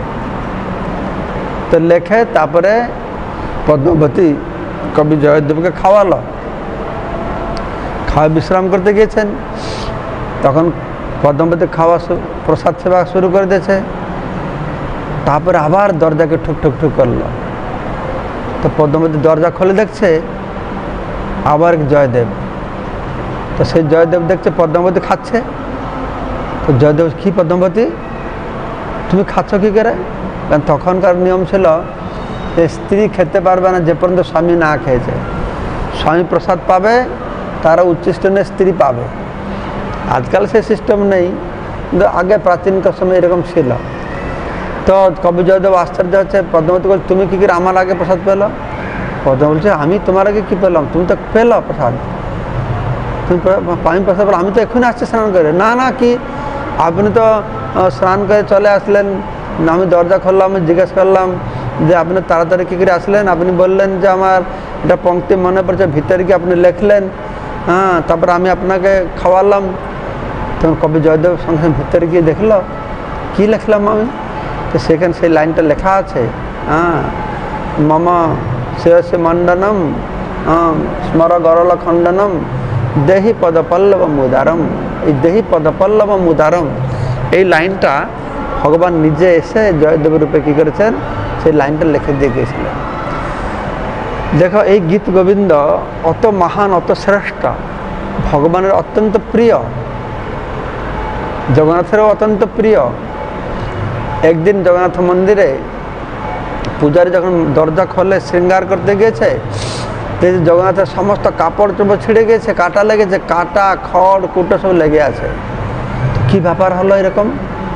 তো লেখে তারপরে পদ্মাবতী কবি জয়দেবকে খাওয়ালো, খাওয়া বিশ্রাম করতে গিয়েছেন। তখন পদ্মাবতী খাওয়া প্রসাদ সেবা শুরু করে দিয়েছে, তারপরে আবার দরজাকে ঠুক ঠুক ঠুক করলো। তো পদ্মাবতী দরজা খুলে দেখছে আবার জয়দেব, তো সেই জয়দেব দেখছে পদ্মাবতী খাচ্ছে। তো জয়দেব, কি পদ্মাবতী তুমি খাচ্ছ কী করে? কারণ তখনকার নিয়ম ছিল যে স্ত্রী খেতে পারবে না যে পর্যন্ত স্বামী না খেয়েছে। স্বামী প্রসাদ পাবে, তারা উচ্ছিষ্ট নিয়ে স্ত্রী পাবে। আজকাল সে সিস্টেম নেই, কিন্তু আগে প্রাচীনকার সময় এরকম ছিল। তো কবি জয়দেব আশ্চর্য হচ্ছে, পদ্মাবতী বলছে তুমি কী করে আমার আগে প্রসাদ পেলো? পদ্মা বলছে আমি তোমার আগে কী পেলাম, তুমি তো পেলো প্রসাদ, তুমি আমি প্রসাদ পেলাম, আমি তো এক্ষুনি আসছি স্নান করে। না না কি আপনি তো স্নান করে চলে আসলেন, আমি দরজা খুললাম, আমি জিজ্ঞেস করলাম যে আপনি তাড়াতাড়ি কী করে আসলেন, আপনি বললেন যে আমার এটা পংক্তি মনে পড়ছে, ভিতরে গিয়ে আপনি লিখলেন, হ্যাঁ তারপরে আমি আপনাকে খাওয়ালাম। তখন কবি জয়দেব সঙ্গে সঙ্গে ভিতরে গিয়ে দেখলো কী লিখলাম আমি, তো সেখানে সেই লাইনটা লেখা আছে, হ্যাঁ মম শ্রেয়সী মণ্ডনম স্মর গরল খণ্ডনম দেহি পদপল্লব মুদারম। এই দেহি পদপল্লব মুদারম এই লাইনটা ভগবান নিজে এসে জয়দেব রূপে কী করেছেন, সেই লাইনটা লিখে দিয়ে গিয়েছিলেন। দেখো এই গীত গোবিন্দ অত মহান, অত শ্রেষ্ঠ, ভগবানের অত্যন্ত প্রিয়, জগন্নাথেরও অত্যন্ত প্রিয়। একদিন জগন্নাথ মন্দিরে পূজারী যখন দরজা খোলে শৃঙ্গার করতে গিয়েছে, জগন্নাথের সমস্ত কাপড় চোপড় ছিঁড়ে গিয়েছে, কাটা লেগেছে, কাটা খড় কুটো সব লেগে আছে। কি ব্যাপার হলো এরকম?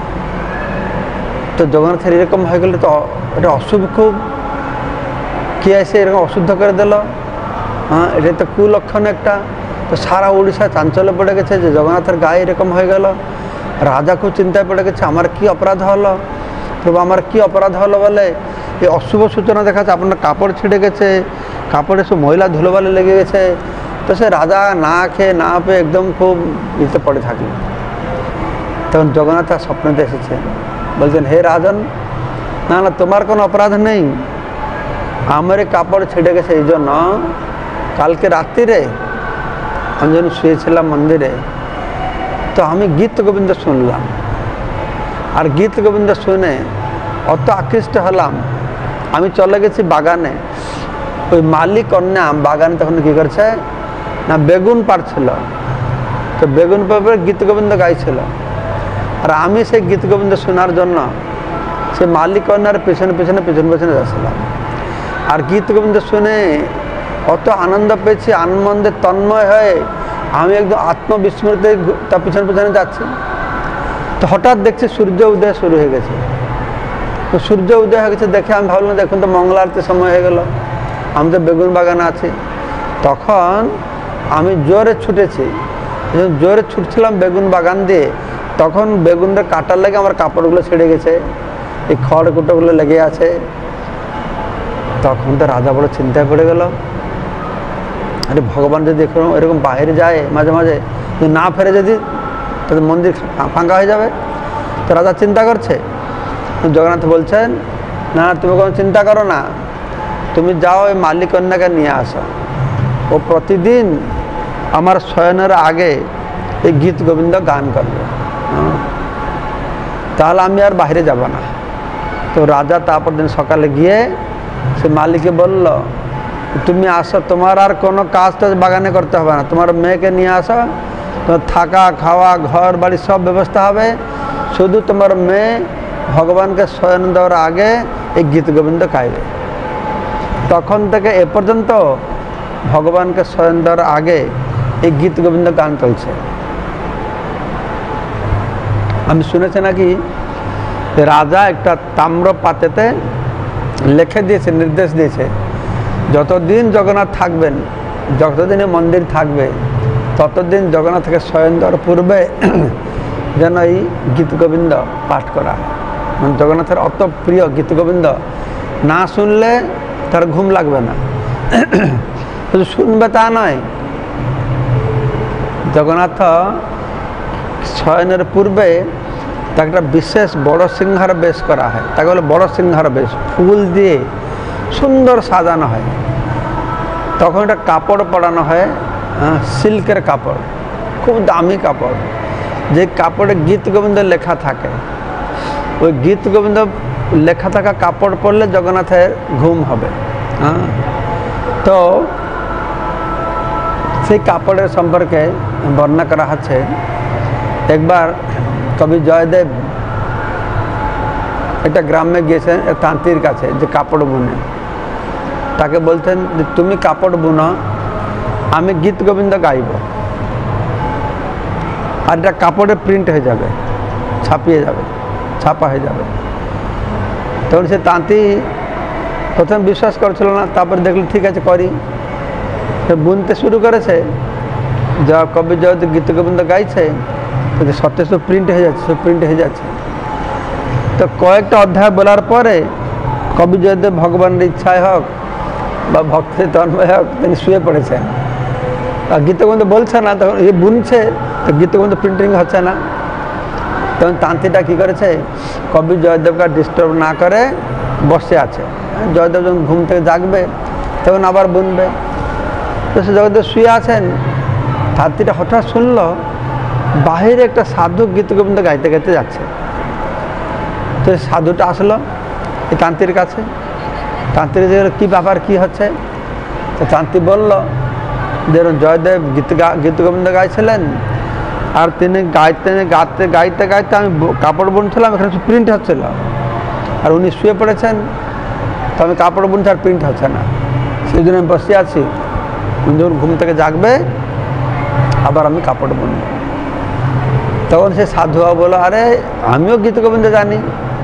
তো জগন্নাথের এরকম হয়ে গেলে তো এটা অশুভ, খুব কে এসে এরকম অশুদ্ধ করে দিল, হ্যাঁ এটা তো কুলক্ষণ একটা। তো সারা উড়িষ্যায় চাঞ্চল্য পড়ে গেছে যে জগন্নাথের গায়ে এরকম হয়ে গেল। রাজা খুব চিন্তায় পড়ে গেছে, আমার কি অপরাধ হলো প্রভু, আমার কি অপরাধ হলো বলে এই অশুভ সূচনা দেখাচ্ছে, আপনার কাপড় ছিঁড়ে গেছে, কাপড়ে সব ময়লা ধুলোবালি লেগে গেছে। তো সে রাজা না খেয়ে না পেয়ে একদম খুব ইতে পড়ে থাকলেন। তখন জগন্নাথ স্বপ্নতে এসেছে, বলছেন হে রাজন, না না তোমার কোনো অপরাধ নেই, আমার কাপড় ছিঁড়ে গেছে এই জন্য কালকে রাত্রিরে আমি যখন শুয়েছিলাম মন্দিরে, তো আমি গীত গোবিন্দ শুনলাম, আর গীত গোবিন্দ শুনে অত আকৃষ্ট হলাম, আমি চলে গেছি বাগানে। ওই মালিক কন্যা বাগানে তখন কী করছে না বেগুন পাড়ছিল, তো বেগুন পাড়ে গীত গোবিন্দ গাইছিল, আর আমি সেই গীত গোবিন্দ শোনার জন্য সে মালিক কন্যার পেছনে পেছনে পেছনে পেছনে যাচ্ছিলাম। আর গীত গোবিন্দ শুনে অত আনন্দ পেয়েছি, আনন্দে তন্ময় হয়ে আমি একদম আত্মবিস্মৃতি তার পিছনে পিছনে যাচ্ছি। তো হঠাৎ দেখছি সূর্য উদয় শুরু হয়ে গেছে। তো সূর্য উদয় হয়ে গেছে দেখে আমি ভাবলাম দেখুন তো মঙ্গল আরতির সময় হয়ে গেল, আমি তো বেগুন বাগানে আছি। তখন আমি জোরে ছুটেছি, জোরে ছুটছিলাম বেগুন বাগান দিয়ে, তখন বেগুনটা কাটার লাগে আমার কাপড়গুলো ছেড়ে গেছে, এই খড় কুটোগুলো লেগে আছে। তখন তো রাজা বড় চিন্তায় পড়ে গেল, আরে ভগবান যদি এরকম বাইরে যায় মাঝে মাঝে, যদি না ফেরে যদি, তাহলে মন্দির ফাঁকা হয়ে যাবে। তো রাজা চিন্তা করছে। জগন্নাথ বলছেন, না তুমি কোনো চিন্তা করো না, তুমি যাও এই মালিক কন্যাকে নিয়ে আসো, ও প্রতিদিন আমার শয়নের আগে এই গীত গোবিন্দ গান করবে, তাহলে আমি আর বাইরে যাব না। তো রাজা তারপর দিন সকালে গিয়ে সে মালিককে বলল, তুমি আসো, তোমার আর কোনো কাজ টাজ বাগানে করতে হবে না, তোমার মেয়েকে নিয়ে আসো, তোমার থাকা খাওয়া ঘর বাড়ি সব ব্যবস্থা হবে, শুধু তোমার মেয়ে ভগবানকে শয়ন দেওয়ার আগে এই গীত গোবিন্দ গাইবে। তখন থেকে এ পর্যন্ত ভগবানকে শয়ন দেওয়ার আগে এই গীত গোবিন্দ গান চলছে। আমি শুনেছি নাকি রাজা একটা তাম্র পাতেতে লিখে দিয়েছে, নির্দেশ দিয়েছে, যতদিন জগন্নাথ থাকবেন, যতদিন মন্দির থাকবে, ততদিন জগন্নাথকে শয়ন দেওয়ার পূর্বে যেন এই গীত গোবিন্দ পাঠ করা। মানে জগন্নাথের অত প্রিয় গীত গোবিন্দ, না শুনলে তার ঘুম লাগবে না। শুধু শুনবে তা নয়, জগন্নাথ শয়নের পূর্বে তাকে একটা বিশেষ বড় সিংহার বেশ করা হয়, তাকে বলে বড় সিংহার বেশ, ফুল দিয়ে সুন্দর সাজানো হয়। তখন একটা কাপড় পরানো হয়, সিল্কের কাপড়, খুব দামি কাপড়, যে কাপড়ে গীত গোবিন্দ লেখা থাকে। ওই গীত গোবিন্দ লেখা থাকা কাপড় পরলে জগন্নাথের ঘুম হবে। হ্যাঁ, তো সেই কাপড়ের সম্পর্কে বর্ণনা করা হচ্ছে। একবার কবি জয়দেব একটা গ্রামে গিয়েছেন তান্ত্রির কাছে, যে কাপড় বুনে। তাকে বলতেন যে তুমি কাপড় বুনো, আমি গীত গোবিন্দ গাইব, আর এটা কাপড়ে প্রিন্ট হয়ে যাবে, ছাপিয়ে যাবে, ছাপা হয়ে যাবে। তখন সে তাঁতি প্রথম বিশ্বাস করছিল না, তারপরে দেখলো ঠিক আছে করি। সে বুনতে শুরু করেছে, যা কবি জয়দেব গীত গোবিন্দ গাইছে সত্যি সব প্রিন্ট হয়ে যাচ্ছে, সব প্রিন্ট হয়ে যাচ্ছে। তো কয়েকটা অধ্যায় বলার পরে কবি জয়দেব ভগবানের ইচ্ছায় হোক বা ভক্তের তন্ময় হোক, তিনি শুয়ে পড়েছেন। আর গীত গোবিন্দ বলছে না, তখন এ বুনছে, তো গীত গোবিন্দ প্রিন্টিং হচ্ছে না। তখন তান্ত্রিকটা কী করেছে, কবি জয়দেবকে ডিস্টার্ব না করে বসে আছে। জয়দেব যখন ঘুম থেকে জাগবে তখন আবার বুনবে। তো সে জয়দেব শুয়ে আছেন, তান্ত্রিকটা হঠাৎ শুনল বাহিরে একটা সাধু গীত গোবিন্দ গাইতে গাইতে যাচ্ছে। তো সাধুটা আসলো এই তান্ত্রির কাছে, তান্ত্রিক যে কী ব্যাপার, কী হচ্ছে? তো তান্ত্রিক বলল যে জয়দেব গীত গা গীত গোবিন্দ গাইছিলেন, আর তিনি গাইতে গাইতে গাইতে গাইতে আমি কাপড় বুনছিলাম, এখানে প্রিন্ট হচ্ছিল, আর উনি শুয়ে পড়েছেন, তো আমি কাপড় বুনছি আর প্রিন্ট হচ্ছে না। সেই জন্য আমি বসে আছি, উনি যখন ঘুম থেকে জাগবে আবার আমি কাপড় বুনব। তখন সে সাধু বলো, আরে আমিও গীত গোবিন্দ জানি,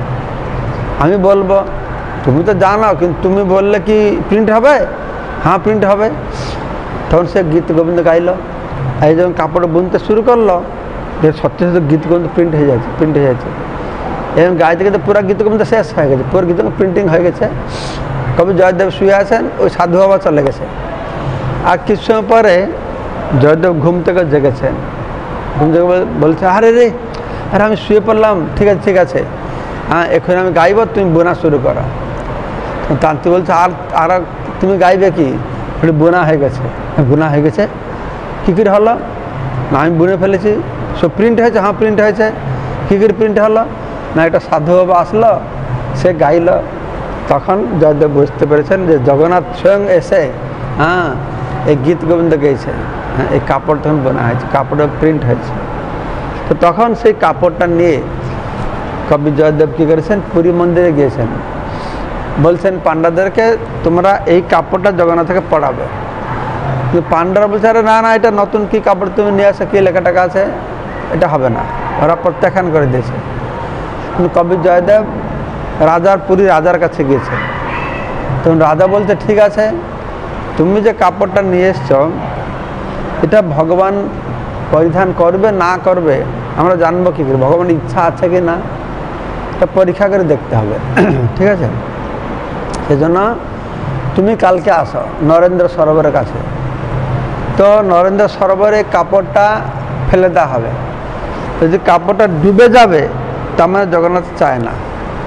আমি বলবো, তুমি তো জানো, কিন্তু তুমি বললে কি প্রিন্ট হবে? হ্যাঁ প্রিন্ট হবে। তখন সে গীত গোবিন্দ গাইল, এই যখন কাপড় বুনতে শুরু করলো, যে সত্যি সত্যি গীত গোবিন্দ প্রিন্ট হয়ে যাচ্ছে, প্রিন্ট হয়ে যাচ্ছে। এবং গাইতে গাইতে পুরো গীত গোবিন্দ শেষ হয়ে গেছে, পুরো গীত প্রিন্টিং হয়ে গেছে। কবি জয়দেব শুয়ে আছেন, ওই সাধু বাবা চলে গেছে। আর কিছু সময় পরে জয়দেব ঘুম থেকে জেগেছেন, ঘুম থেকে বলছে, আরে রে, আরে আমি শুয়ে পড়লাম, ঠিক আছে ঠিক আছে, হ্যাঁ এখন আমি গাইব, তুমি বোনা শুরু করো। তান্ত্রিক বলছে, আর আর তুমি গাইবে কি? বোনা হয়ে গেছে। বোনা হয়ে গেছে কী করে হলো? না আমি বুনে ফেলেছি, সব প্রিন্ট হয়েছে। হ্যাঁ প্রিন্ট হয়েছে। কী করে প্রিন্ট হলো? না একটা সাধু বাবা আসলো, সে গাইল। তখন জয়দেব বুঝতে পেরেছেন যে জগন্নাথ স্বয়ং এসে হ্যাঁ এই গীত গোবিন্দ গেয়েছে, হ্যাঁ এই কাপড় তখন বোনা হয়েছে, কাপড়ে প্রিন্ট হয়েছে। তো তখন সেই কাপড়টা নিয়ে কবি জয়দেব কী করেছেন, পুরী মন্দিরে গিয়েছেন, বলছেন পাণ্ডাদেরকে তোমরা এই কাপড়টা জগন্নাথকে পড়াবে। কিন্তু পাণ্ডারা বলছে, আরে না না, এটা নতুন কি কাপড় তুমি নিয়ে আসো, কী লেখা টাকা আছে, এটা হবে না। ওরা প্রত্যাখ্যান করে দিয়েছে। কিন্তু কবি জয়দেব রাজার পুরী রাজার কাছে গিয়েছে। তখন রাজা বলছে, ঠিক আছে, তুমি যে কাপড়টা নিয়ে এসছো, এটা ভগবান পরিধান করবে না করবে আমরা জানবো কী করে ভগবানের ইচ্ছা আছে কি না, এটা পরীক্ষা করে দেখতে হবে। ঠিক আছে, সেজন্য তুমি কালকে আসো নরেন্দ্র সরোবরের কাছে। তো নরেন্দ্র সরোবরে কাপড়টা ফেলে দেওয়া হবে, যদি কাপড়টা ডুবে যাবে তার মানে জগন্নাথ চায় না,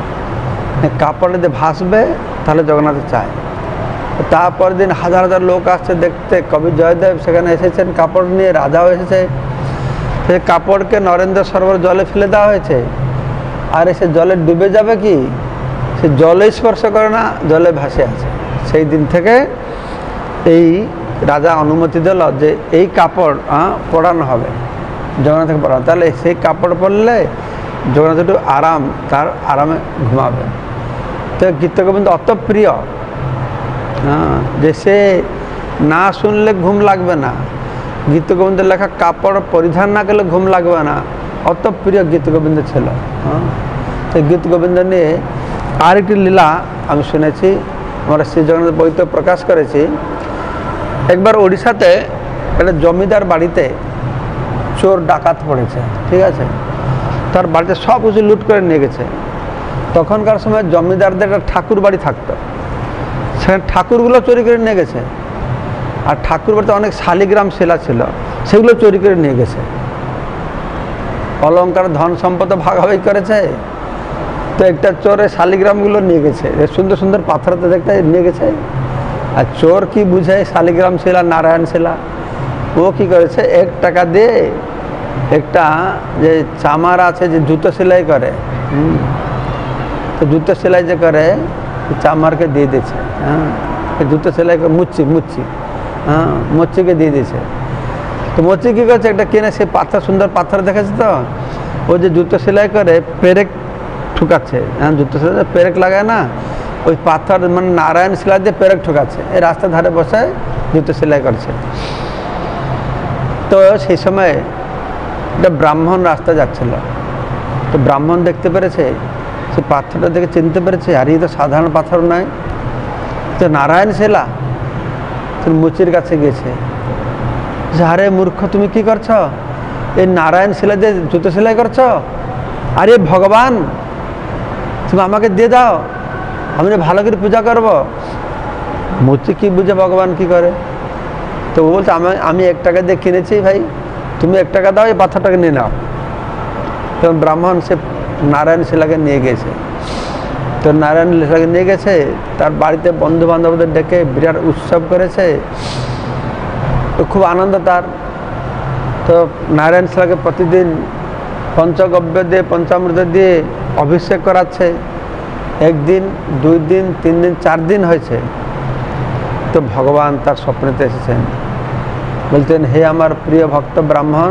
কাপড় যদি ভাসবে তাহলে জগন্নাথ চায়। তারপর দিন হাজার হাজার লোক আসছে দেখতে, কবি জয়দেব সেখানে এসেছেন কাপড় নিয়ে, রাজাও এসেছে। সেই কাপড়কে নরেন্দ্র সরোবর জলে ফেলে দেওয়া হয়েছে, আর এসে জলে ডুবে যাবে কি, সে জলে স্পর্শ করে না, জলে ভাসে আছে। সেই দিন থেকে এই রাজা অনুমতি দিল যে এই কাপড় পরানো হবে, জগন্নাথকে পরানো, তাহলে সেই কাপড় পরলে জগন্নাথ একটু আরাম, তার আরামে ঘুমাবে। তো গীতগোবিন্দ অত প্রিয় হ্যাঁ যে সে না শুনলে ঘুম লাগবে না, গীতগোবিন্দের লেখা কাপড় পরিধান না করলে ঘুম লাগবে না, অত প্রিয় গীতগোবিন্দ ছিল। হ্যাঁ, তো গীতগোবিন্দ নিয়ে আরেকটি লীলা আমি শুনেছি, আমরা শ্রী জগন্নাথ বইতে প্রকাশ করেছি। একবার ওড়িশাতে একটা জমিদার বাড়িতে চোর ডাকাত পড়েছে, ঠিক আছে, তার বাড়িতে সব কিছু লুট করে নিয়ে গেছে। তখনকার সময় জমিদারদের একটা ঠাকুর বাড়ি থাকতো, সেখানে ঠাকুরগুলো চুরি করে নিয়ে গেছে, আর ঠাকুর বাড়িতে অনেক শালিগ্রাম শিলা ছিল, সেগুলো চুরি করে নিয়ে গেছে। অলঙ্কার ধন সম্পদ ভাগাভাগি করেছে, তো একটা চোরে শালিগ্রামগুলো নিয়ে গেছে, সুন্দর সুন্দর পাথরতে দেখতে নিয়ে গেছে। আর চোর কি বুঝে শালিগ্রাম শিলা নারায়ণ শিলা, ও কি করেছে এক টাকা দিয়ে একটা যে চামার আছে যে জুতো সেলাই করে, তো জুতো সেলাই যে করে চামারকে দিয়ে দিয়েছে। হ্যাঁ, জুতো সেলাই করে মুচ্ছি মুচ্ছি হ্যাঁ মুচ্ছিকে দিয়ে দিয়েছে। তো মুচ্ছি কী করছে, একটা কিনে সে পাথর সুন্দর পাথর দেখেছে, তো ও যে জুতো সেলাই করে পেরেক ঠুকাচ্ছে, হ্যাঁ জুতো সেলাই পেরেক লাগায় না, ওই পাথর মানে নারায়ণ শিলা দিয়ে পেরেক ঠুকাচ্ছে, এই রাস্তার ধারে বসে জুতো সেলাই করছে। তো সেই সময় একটা ব্রাহ্মণ রাস্তা যাচ্ছিল, তো ব্রাহ্মণ দেখতে পেরেছে, সে পাথরটা দেখে চিনতে পেরেছে, আর এই তো সাধারণ পাথর নয়, তো নারায়ণ শিলা। মুচির কাছে গেছে, যে আরে মূর্খ তুমি কি করছ, এই নারায়ণ শিলা দিয়ে জুতো সেলাই করছ, আরে ভগবান তুমি আমাকে দিয়ে দাও, আমি ভালো করে পূজা করবো। মুচি কি বুঝে ভগবান কি করে, তো ও বলছে আমি আমি এক টাকা দিয়ে কিনেছি ভাই, তুমি এক টাকা দাও, এই পাথরটাকে নিয়ে নাও। তখন ব্রাহ্মণ সে নারায়ণ শিলাকে নিয়ে গেছে, তো নারায়ণ শিলাকে নিয়ে গেছে, তার বাড়িতে বন্ধু বান্ধবদের ডেকে বিরাট উৎসব করেছে, তো খুব আনন্দ তার। তো নারায়ণ শিলাকে প্রতিদিন পঞ্চগব্য দিয়ে পঞ্চামৃত দিয়ে অভিষেক করাচ্ছে, একদিন দুই দিন তিন দিন চার দিন হয়েছে। তো ভগবান তার স্বপ্নেতে এসেছেন, বলতেন হে আমার প্রিয় ভক্ত ব্রাহ্মণ,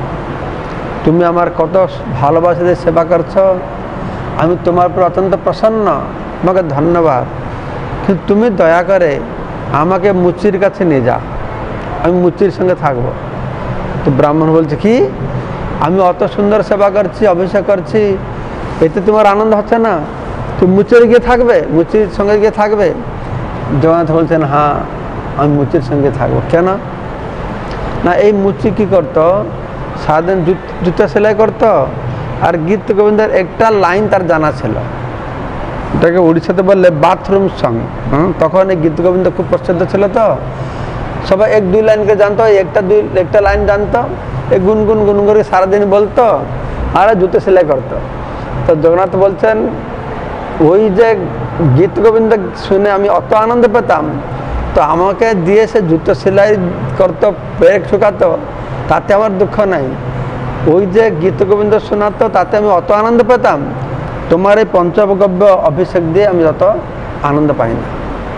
তুমি আমার কত ভালোবাসাদের সেবা করছ, আমি তোমার উপর অত্যন্ত প্রসন্ন, তোমাকে ধন্যবাদ, কিন্তু তুমি দয়া করে আমাকে মুচির কাছে নিয়ে যা, আমি মুচির সঙ্গে থাকব। তো ব্রাহ্মণ বলছে কি, আমি অত সুন্দর সেবা করছি, অভিষেক করছি, এতে তোমার আনন্দ হচ্ছে না, তুমি মুচির গিয়ে থাকবে, মুচির সঙ্গে গিয়ে থাকবে। জগন্নাথ বলছেন হ্যাঁ আমি মুচির সঙ্গে থাকবো। কেন না, এই মুচি কি করতো, সারাদিন জুতো সেলাই করতো, আর গীত গোবিন্দের একটা লাইন তার জানা ছিল, এটাকে উড়িষ্যাতে বললে বাথরুম সং। হ্যাঁ, তখন এই গীত গোবিন্দ খুব প্রসিদ্ধ ছিল, তো সবাই এক দুই লাইনকে জানতো, একটা দুই একটা লাইন জানতো, এই গুনগুন গুনগুন করে সারাদিন বলতো, আর জুতো সেলাই করতো। তো জগন্নাথ বলছেন ওই যে গীত গোবিন্দ শুনে আমি অত আনন্দ পেতাম, তো আমাকে দিয়ে সে জুতো সেলাই করতো, পেরেক ঠুকাতো, তাতে আমার দুঃখ নাই, ওই যে গীত গোবিন্দ শোনাতো তাতে আমি অত আনন্দ পেতাম, তোমার এই পঞ্চগব্য অভিষেক দিয়ে আমি অত আনন্দ পাই না।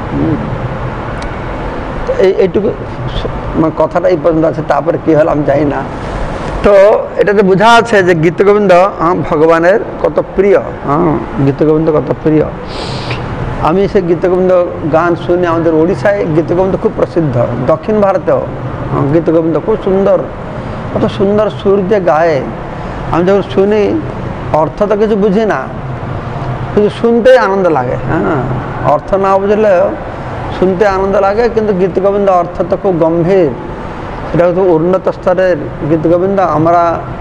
এই এইটুকু কথাটা এই পর্যন্ত আছে, তারপরে কী হলো আমি জানি না। তো এটাতে বোঝা আছে যে গীত গোবিন্দ ভগবানের কত প্রিয়, হ্যাঁ গীত গোবিন্দ কত প্রিয়। আমি সে গীত গোবিন্দ গান শুনি, আমাদের ওড়িশায় গীত গোবিন্দ খুব প্রসিদ্ধ, দক্ষিণ ভারতেও গীত গোবিন্দ খুব সুন্দর, কত সুন্দর সুর দিয়ে গায়ে। আমি যখন শুনি অর্থ তো কিছু বুঝি না, কিন্তু শুনতেই আনন্দ লাগে। হ্যাঁ, অর্থ না বুঝলেও শুনতে আনন্দ লাগে, কিন্তু গীত গোবিন্দ অর্থ তো খুব গম্ভীর, সেটা হচ্ছে উন্নত স্তরের গীত গোবিন্দ। আমরা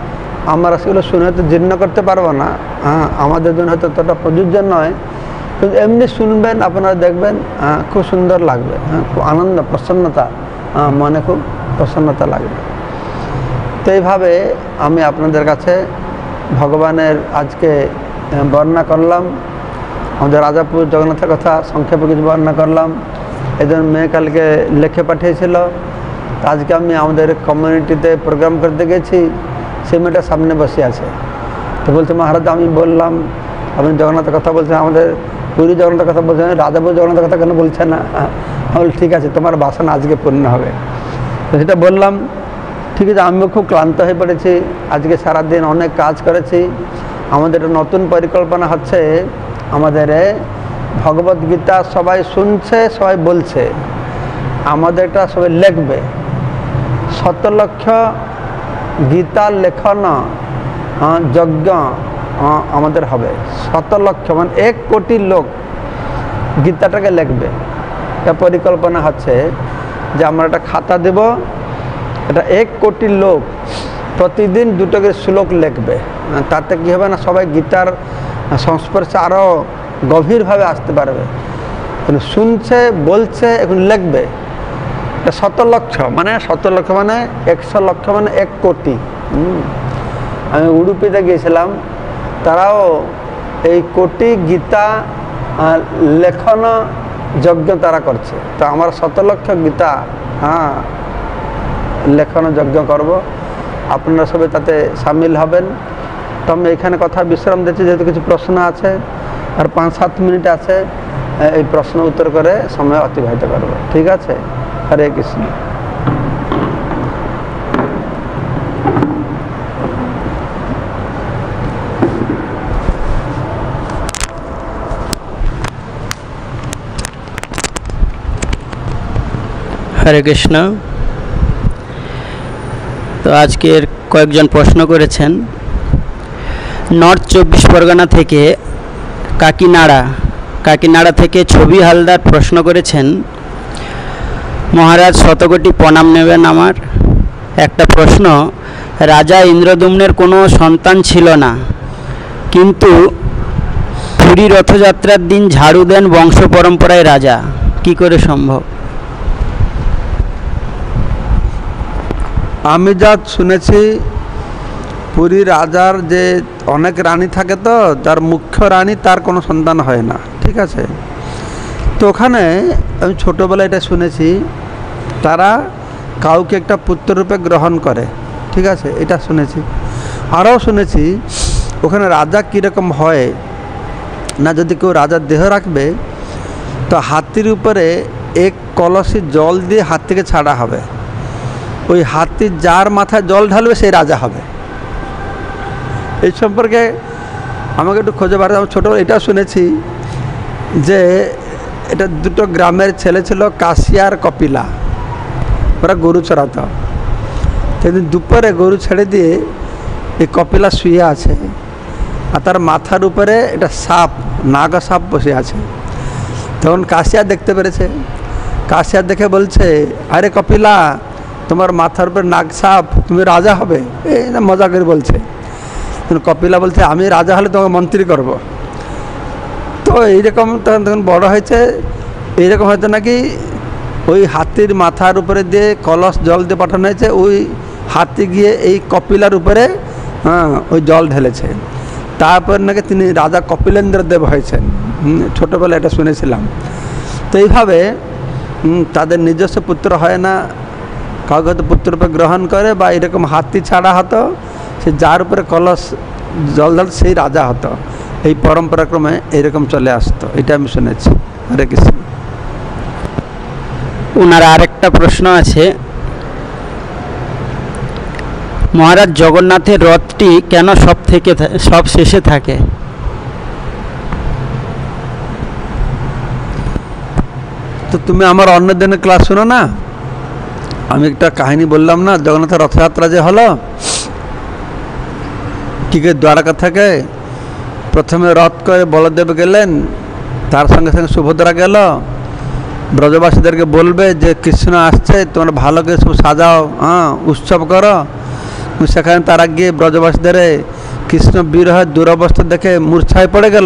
আমরা সেগুলো শুনে হয়তো জীর্ণ করতে পারবো না, হ্যাঁ আমাদের জন্য হয়তো ততটা প্রযোজ্য নয়, কিন্তু এমনি শুনবেন আপনারা দেখবেন খুব সুন্দর লাগবে, হ্যাঁ খুব আনন্দ প্রসন্নতা, মনে খুব প্রসন্নতা লাগবে। তো এইভাবে আমি আপনাদের কাছে ভগবানের আজকে বর্ণনা করলাম, আমাদের রাজাপুর জগন্নাথের কথা সংক্ষেপে কিছু বর্ণনা করলাম। একজন মেয়ে কালকে লেখে পাঠিয়েছিল, আজকে আমি আমাদের কমিউনিটিতে প্রোগ্রাম করতে গেছি, সে মেয়েটা সামনে বসে আছে। তো বলছে মহারাজ আমি বললাম আপনি জগন্নাথের কথা বলছেন, আমাদের পুরী জগন্নাথের কথা বলছেন, রাজাপুর জগন্নাথের কথা কেন বলছেন না? আমি ঠিক আছে, তোমার বাসনা আজকে পূর্ণ হবে। তো সেটা বললাম, ঠিক আছে। আমিও খুব ক্লান্ত হয়ে পড়েছি, আজকে সারাদিন অনেক কাজ করেছি। আমাদের একটা নতুন পরিকল্পনা হচ্ছে, আমাদের ভগবদ্গীতা সবাই শুনছে, সবাই বলছে, আমাদেরটা সবাই লিখবে। শত লক্ষ গীতা লেখন যজ্ঞ আমাদের হবে, শত লক্ষ মানে এক কোটি লোক গীতাটাকে লিখবে। এটা পরিকল্পনা হচ্ছে যে আমরা একটা খাতা দেব, এটা এক কোটি লোক প্রতিদিন দুটো করে শ্লোক লিখবে। তাতে কী হবে না, সবাই গীতার সংস্পর্শে আরও গভীরভাবে আসতে পারবে। শুনছে, বলছে, এখন লিখবে। এটা শত লক্ষ মানে শত লক্ষ মানে একশো লক্ষ মানে এক কোটি। আমি উডুপিতে গিয়েছিলাম, তারাও এই কোটি গীতা লেখন যজ্ঞ তারা করছে। তো আমার শত লক্ষ গীতা হ্যাঁ লেখন যজ্ঞ করব, আপনারা সবাই তাতে সামিল হবেন। তো আমি এখানে কথা বিশ্রাম দিচ্ছি, যেহেতু কিছু প্রশ্ন আছে, আর পাঁচ সাত মিনিট আছে, এই প্রশ্ন উত্তর করে সময় অতিবাহিত করব। ঠিক আছে? হরে কৃষ্ণ। হরে কৃষ্ণ। তো আজকের কয়েকজন প্রশ্ন করেছেন। নর্থ চব্বিশ পরগনা থেকে কাকিনাড়া কাকিনাড়া থেকে ছবি হালদার প্রশ্ন করেছেন, মহারাজ শতকোটি প্রণাম নেবেন। আমার একটা প্রশ্ন, রাজা ইন্দ্রদ্যুম্নের কোনো সন্তান ছিল না, কিন্তু পুরী রথযাত্রার দিন ঝাড়ু দেন বংশ পরম্পরায় রাজা, কি করে সম্ভব? আমি যা শুনেছি, পুরী রাজার যে অনেক রানী থাকে, তো যার মুখ্য রানী তার কোনো সন্তান হয় না। ঠিক আছে? তো ওখানে আমি ছোটোবেলায় এটা শুনেছি, তারা কাউকে একটা পুত্ররূপে গ্রহণ করে। ঠিক আছে? এটা শুনেছি। আরও শুনেছি ওখানে রাজা কীরকম হয় না, যদি কেউ রাজার দেহ রাখবে তো হাতির উপরে এক কলসি জল দিয়ে হাতিকে ছাড়া হবে, ওই হাতি যার মাথায় জল ঢালবে সেই রাজা হবে। এই সম্পর্কে আমাকে একটু খোঁজে বার, আমি ছোটো এটাও শুনেছি যে এটা দুটো গ্রামের ছেলে ছিল, কাশিয়া আর কপিলা, ওরা গরু চড়াতো। সেদিন দুপুরে গরু ছেড়ে দিয়ে এই কপিলা শুয়ে আছে, আর তার মাথার উপরে এটা সাপ, নাগ সাপ বসে আছে। তখন কাশিয়া দেখতে পেরেছে, কাশিয়া দেখে বলছে, আরে কপিলা, তোমার মাথার উপরে নাগ সাপ, তুমি রাজা হবে। এই না মজা করে বলছে। কপিলা বলছে, আমি রাজা হলে তোমাকে মন্ত্রী করব। তো এইরকম তখন তখন বড় হয়েছে, এইরকম হয়তো নাকি ওই হাতির মাথার উপরে দিয়ে কলস জল দিয়ে পাঠানো হয়েছে, ওই হাতি গিয়ে এই কপিলার উপরে হ্যাঁ ওই জল ঢেলেছে। তারপর নাকি তিনি রাজা কপিলেন্দ্র দেব হয়েছেন। ছোটোবেলায় এটা শুনেছিলাম। তো এইভাবে তাদের নিজস্ব পুত্র হয় না, কাউকে হয়তো পুত্ররূপে গ্রহণ করে, বা এরকম হাতি ছাড়া হতো, সে যার উপরে কলস জল ঢাল সেই রাজা হতো। এই পরম্পরাক্রমে এরকম চলে আসতো, এটা আমি শুনেছি। হরে কৃষ্ণ। ওনার আরেকটা প্রশ্ন আছে, মহারাজ জগন্নাথের রথটি কেন সব থেকে সব শেষে থাকে? তো তুমি আমার অন্য দিনের ক্লাস শোনো না, আমি একটা কাহিনী বললাম না, জগন্নাথের রথযাত্রা যে হলো, কি করে দ্বারকা থেকে প্রথমে রথ করে বলদেব গেলেন, তার সঙ্গে সঙ্গে সুভদ্রা গেল, ব্রজবাসীদেরকে বলবে যে কৃষ্ণ আসছে, তোমরা ভালো করে সব সাজাও, হ্যাঁ উৎসব করো। সেখানে তারা গিয়ে ব্রজবাসীদের কৃষ্ণ বিরহের দুরবস্থা দেখে মূর্ছায় পড়ে গেল।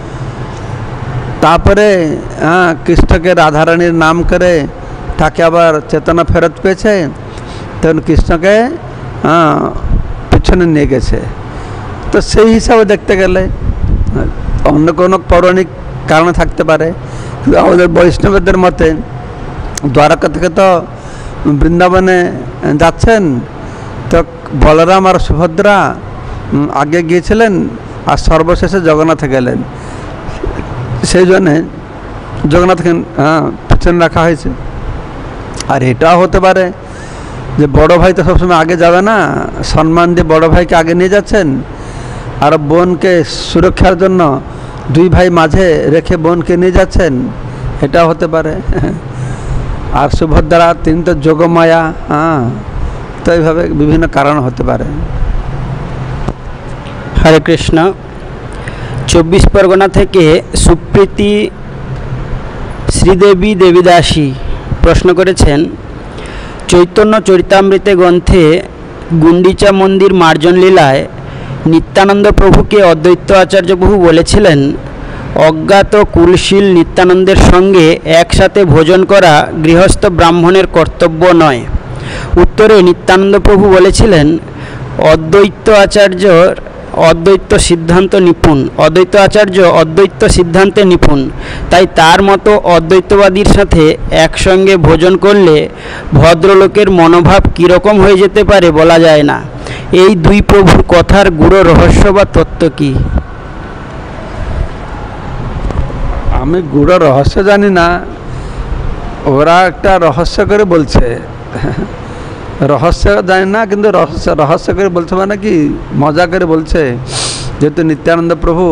তারপরে হ্যাঁ কৃষ্ণকে রাধারানীর নাম করে তাকে আবার চেতনা ফেরত পেয়েছে, তখন কৃষ্ণকে হ্যাঁ পিছনে নিয়ে গেছে। তো সেই হিসাবে দেখতে গেলে অন্য কোনো পৌরাণিক কারণ থাকতে পারে। আমাদের বৈষ্ণবদের মতে দ্বারকা থেকে তো বৃন্দাবনে যাচ্ছেন, তো বলরাম আর সুভদ্রা আগে গিয়েছিলেন আর সর্বশেষে জগন্নাথে গেলেন, সেই জন্যে জগন্নাথকে হ্যাঁ পিছনে রাখা হয়েছে। আর এটাও হতে পারে যে বড় ভাই তো সবসময় আগে যাবে না, সম্মান দিয়ে বড় ভাইকে আগে নিয়ে যাচ্ছেন, আর বোনকে সুরক্ষার জন্য দুই ভাই মাঝে রেখে বোনকে নিয়ে যাচ্ছেন, এটাও হতে পারে। আর সুভদ্রা তিনি তো যোগমায়া, হ্যাঁ তো এইভাবে বিভিন্ন কারণ হতে পারে। হরে কৃষ্ণ। চব্বিশ পরগনা থেকে সুপ্রীতি শ্রীদেবী দেবীদাসী প্রশ্ন করেছেন, চৈতন্য চরিতামৃতে গ্রন্থে গুন্ডিচা মন্দির মার্জন লীলায় নিত্যানন্দ প্রভুকে অদ্বৈত আচার্য প্রভু বলেছিলেন অজ্ঞাত কুলশীল নিত্যানন্দের সঙ্গে একসাথে ভোজন করা গৃহস্থ ব্রাহ্মণের কর্তব্য নয়। উত্তরে নিত্যানন্দ প্রভু বলেছিলেন অদ্বৈত আচার্যর অদ্বৈত সিদ্ধান্ত নিপুণ অদ্বৈত আচার্য অদ্বৈত সিদ্ধান্তে নিপুণ, তাই তার মতো অদ্বৈতবাদীর সাথে একসঙ্গে ভোজন করলে ভদ্রলোকের মনোভাব কীরকম হয়ে যেতে পারে বলা যায় না। এই দুই প্রভুর কথার গূঢ় রহস্য বা তত্ত্ব কী? আমি গূঢ় রহস্য জানি না, ওরা একটা রহস্য করে বলছে, রহস্য জানি না কিন্তু রহস্য রহস্য করে বলছে মানে কি মজা করে বলছে। যেহেতু নিত্যানন্দ প্রভু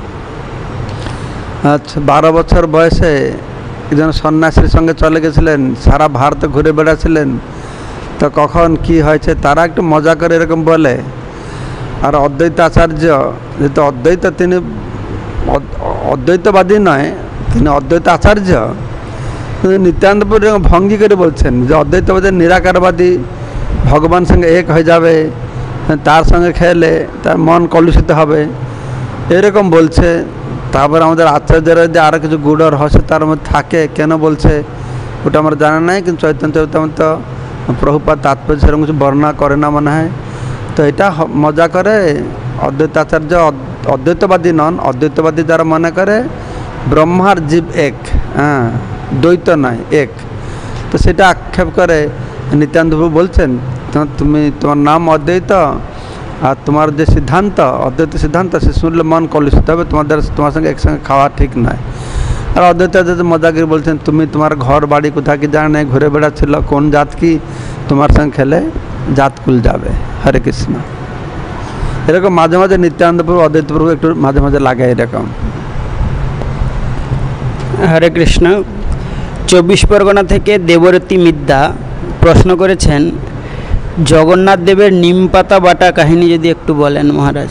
আচ্ছা বারো বছর বয়সে একজন সন্ন্যাসীর সঙ্গে চলে গেছিলেন, সারা ভারতে ঘুরে বেড়াচ্ছিলেন, তো কখন কি হয়েছে তারা একটু মজা করে এরকম বলে। আর অদ্বৈত আচার্য যেহেতু অদ্বৈত, তিনি অদ্বৈতবাদী নয়, তিনি অদ্বৈত আচার্য। নিত্যানন্দ প্রভু এরকম ভঙ্গি করে বলছেন যে অদ্বৈতবাদী নিরাকারবাদী, ভগবান সঙ্গে এক হয়ে যাবে, তার সঙ্গে খেলে তার মন কলুষিত হবে, এরকম বলছে। তারপর আমাদের আচার্যরা যে আরও কিছু গূঢ় রহস্য তার মধ্যে থাকে, কেন বলছে ওটা আমার জানা নাই, কিন্তু চৈতন্য চরিতামৃত প্রভুপাদ তাৎপর্য সেরকম কিছু বর্ণনা করে না মনে হয়। তো এটা মজা করে অদ্বৈত আচার্য অদ্বৈতবাদী নন, অদ্বৈতবাদী যারা মনে করে ব্রহ্মার জীব এক, হ্যাঁ দ্বৈত নয় এক, তো সেটা আক্ষেপ করে নিত্যানন্দ প্রভু বলছেন তুমি তোমার নাম অদ্বৈত আর তোমার যে সিদ্ধান্ত অদ্বৈত সিদ্ধান্ত সে শুনলে মন কলুষিত হবে, তোমাদের তোমার সঙ্গে একসঙ্গে খাওয়া ঠিক নয়। আর অদ্বৈত মজা করে বলছেন তুমি তোমার ঘর বাড়ি কোথায় কি জানে নাই, ঘুরে বেড়াচ্ছিল, কোন জাত কি তোমার সঙ্গে খেলে জাতকুল যাবে। হরে কৃষ্ণ। এরকম মাঝে মাঝে নিত্যানন্দ প্রভু অদ্বৈত প্রভু একটু মাঝে মাঝে লাগে এরকম। হরে কৃষ্ণ। চব্বিশ পরগনা থেকে দেবরতী মিদ্যা প্রশ্ন করেছেন জগন্নাথ দেবের নিম পাতা বাটা কাহিনী যদি একটু বলেন মহারাজ।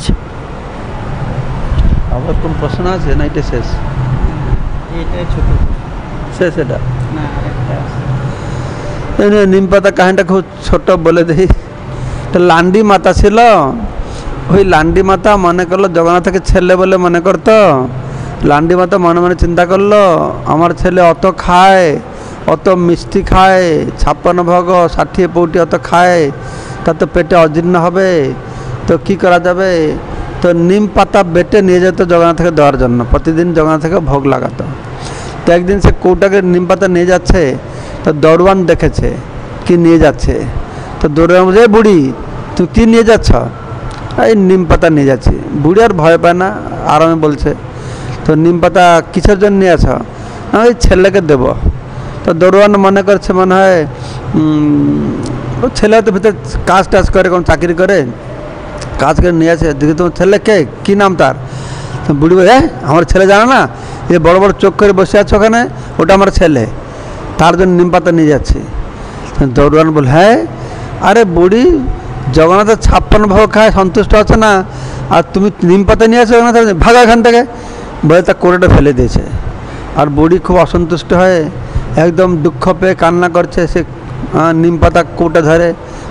আবার কোন প্রশ্ন আছে না এটা শেষ? এটাই ছোট শেষ এটা না, আরেকটা আছে। নিম পাতা কাহিনীটা খুব ছোট বলে দিই। লান্ডি মাতা ছিল, ওই লান্ডি মাতা মনে করলো জগন্নাথকে ছেলে বলে মনে করতো। লান্ডি মাতা মনে মনে চিন্তা করলো আমার ছেলে অত খায়, অত মিষ্টি খায়, ছাপ্পান্ন ভোগ ষাঠিয়ে পৌটি অত খায়, তা তো পেটে অজীর্ণ হবে, তো কি করা যাবে? তো নিম পাতা বেটে নিয়ে যেত জগন্নাথকে দেওয়ার জন্য, প্রতিদিন জগন্নাথকে ভোগ লাগাতো। তো একদিন সে কৌটাকে নিম পাতা নিয়ে যাচ্ছে, তো দৌড়ওয়ান দেখেছে কি নিয়ে যাচ্ছে, তো দৌড়ওয়ান বলছে বুড়ি তুই কী নিয়ে যাচ্ছ? এই নিম পাতা নিয়ে যাচ্ছি। বুড়ি আর ভয় পায় না, আরামে বলছে তো নিম পাতা কিসের জন্য নিয়ে আছ? ওই ছেলেকে দেব। তো দৌড়ওয়ান মনে করছে মনে হয় ও ছেলে হয়তো ভিতরে কাজ টাজ করে, কোন চাকরি করে, কাজ করে নিয়ে আসে। দেখি তোমার ছেলে কে, কী নাম তার? বুড়ি বলে হ্যাঁ আমার ছেলে জানো না, এ বড় বড় চোখ করে বসে আছে ওখানে, ওটা আমার ছেলে, তার জন্য নিম পাতা নিয়ে যাচ্ছি। দৌড়ওয়ান বল হ্যাঁ আরে বুড়ি জগন্নাথের ছাপ্পান্ন ভোগ খায় সন্তুষ্ট আছে না, আর তুমি নিম পাতা নিয়ে আসো জগন্নাথ, ভাগা এখান থেকে বলে তার কোড়াটা ফেলে দিয়েছে। আর বুড়ি খুব অসন্তুষ্ট হয়ে একদম দুঃখ পেয়ে কান্না করছে, সে নিম পাতা কোটা ধরে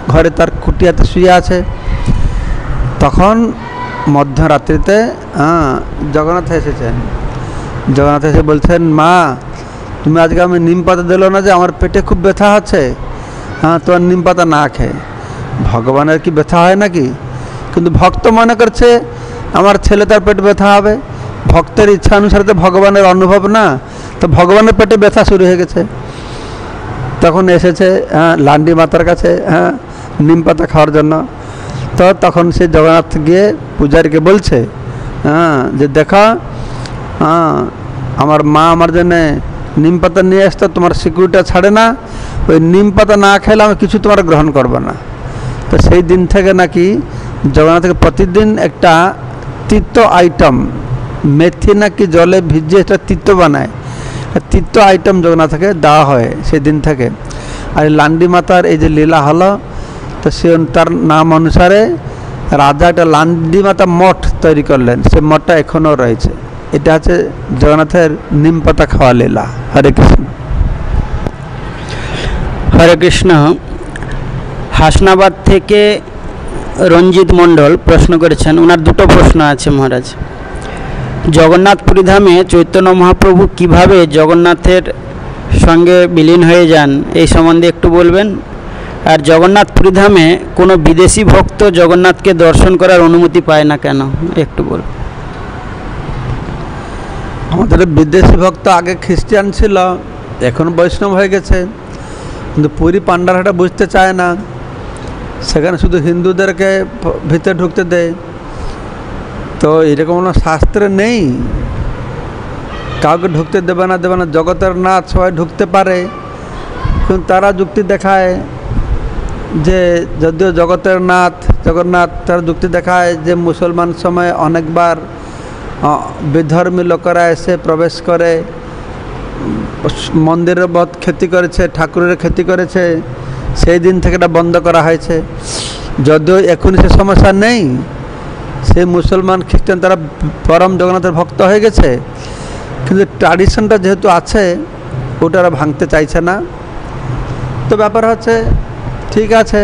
ঘরে তার কুটিয়াতে শুয়ে আছে। তখন মধ্যরাত্রিতে হ্যাঁ জগন্নাথ এসেছেন। জগন্নাথ এসে বলছেন, মা তুমি আজকে আমি নিম পাতা দিলো না যে, আমার পেটে খুব ব্যথা আছে, হ্যাঁ তোমার নিম পাতা না খেয়ে। ভগবানের কি ব্যথা হয় নাকি? কিন্তু ভক্ত মনে করছে আমার ছেলে তার পেটে ব্যথা হবে। ভক্তের ইচ্ছা অনুসারে তো ভগবানের অনুভব না, তো ভগবানের পেটে ব্যথা শুরু হয়ে গেছে। তখন এসেছে হ্যাঁ লান্ডি মাতার কাছে হ্যাঁ নিম পাতা খাওয়ার জন্য। তো তখন সে জগন্নাথ গিয়ে পূজারীকে বলছে হ্যাঁ যে দেখা হ্যাঁ আমার মা আমার জন্যে নিম পাতা নিয়ে আসতো, তোমার সিকিউরিটা ছাড়ে না, ওই নিম পাতা না খেলে আমি কিছু তোমার গ্রহণ করবো না। তো সেই দিন থেকে নাকি জগন্নাথকে প্রতিদিন একটা তিক্ত আইটেম, মেথি নাকি জলে ভিজিয়ে এটা তিক্ত বানায়, তিক্ত আইটেম জগন্নাথকে দেওয়া হয় সেই দিন থেকে। আর লান্ডি মাতার এই যে লীলা হলো, তো সে তার নাম অনুসারে রাজা একটা লান্ডি মাতা মঠ তৈরি করলেন, সে মঠটা এখনও রয়েছে। এটা হচ্ছে জগন্নাথের নিম পাতা খাওয়া লীলা। হরে কৃষ্ণ। হরে কৃষ্ণ। হাসনাবাদ থেকে রঞ্জিত মণ্ডল প্রশ্ন করেছেন, ওনার দুটো প্রশ্ন আছে মহারাজ। জগন্নাথ পুরীধামে চৈতন্য মহাপ্রভু কিভাবে জগন্নাথের সঙ্গে বিলীন হয়ে যান এই সম্বন্ধে একটু বলবেন। আর জগন্নাথ পুরীধামে কোনো বিদেশি ভক্ত জগন্নাথকে দর্শন করার অনুমতি পায় না কেন, একটু বলুন। আমাদের বিদেশি ভক্ত আগে খ্রিস্টান ছিল, এখন বৈষ্ণব হয়ে গেছে, কিন্তু পুরী পাণ্ডারহাটা বুঝতে চায় না, সেখানে শুধু হিন্দুদেরকে ভিতরে ঢুকতে দেয়। তো এরকম কোনো শাস্ত্রে নেই কাউকে ঢুকতে দেবে না দেবে না, জগতের নাথ সবাই ঢুকতে পারে। কিন্তু তারা যুক্তি দেখায় যে যদিও জগতের নাথ জগন্নাথ, তারা যুক্তি দেখায় যে মুসলমান সময় অনেকবার বিধর্মী লোকেরা এসে প্রবেশ করে মন্দিরের বহুত ক্ষতি করেছে, ঠাকুরের ক্ষতি করেছে, সেই দিন থেকে এটা বন্ধ করা হয়েছে। যদিও এখন সে সমস্যা নেই, সেই মুসলমান খ্রিস্টান তারা পরম জগন্নাথের ভক্ত হয়ে গেছে, কিন্তু ট্র্যাডিশনটা যেহেতু আছে ওটা ওরা ভাঙতে চাইছে না। তো ব্যাপার হচ্ছে ঠিক আছে,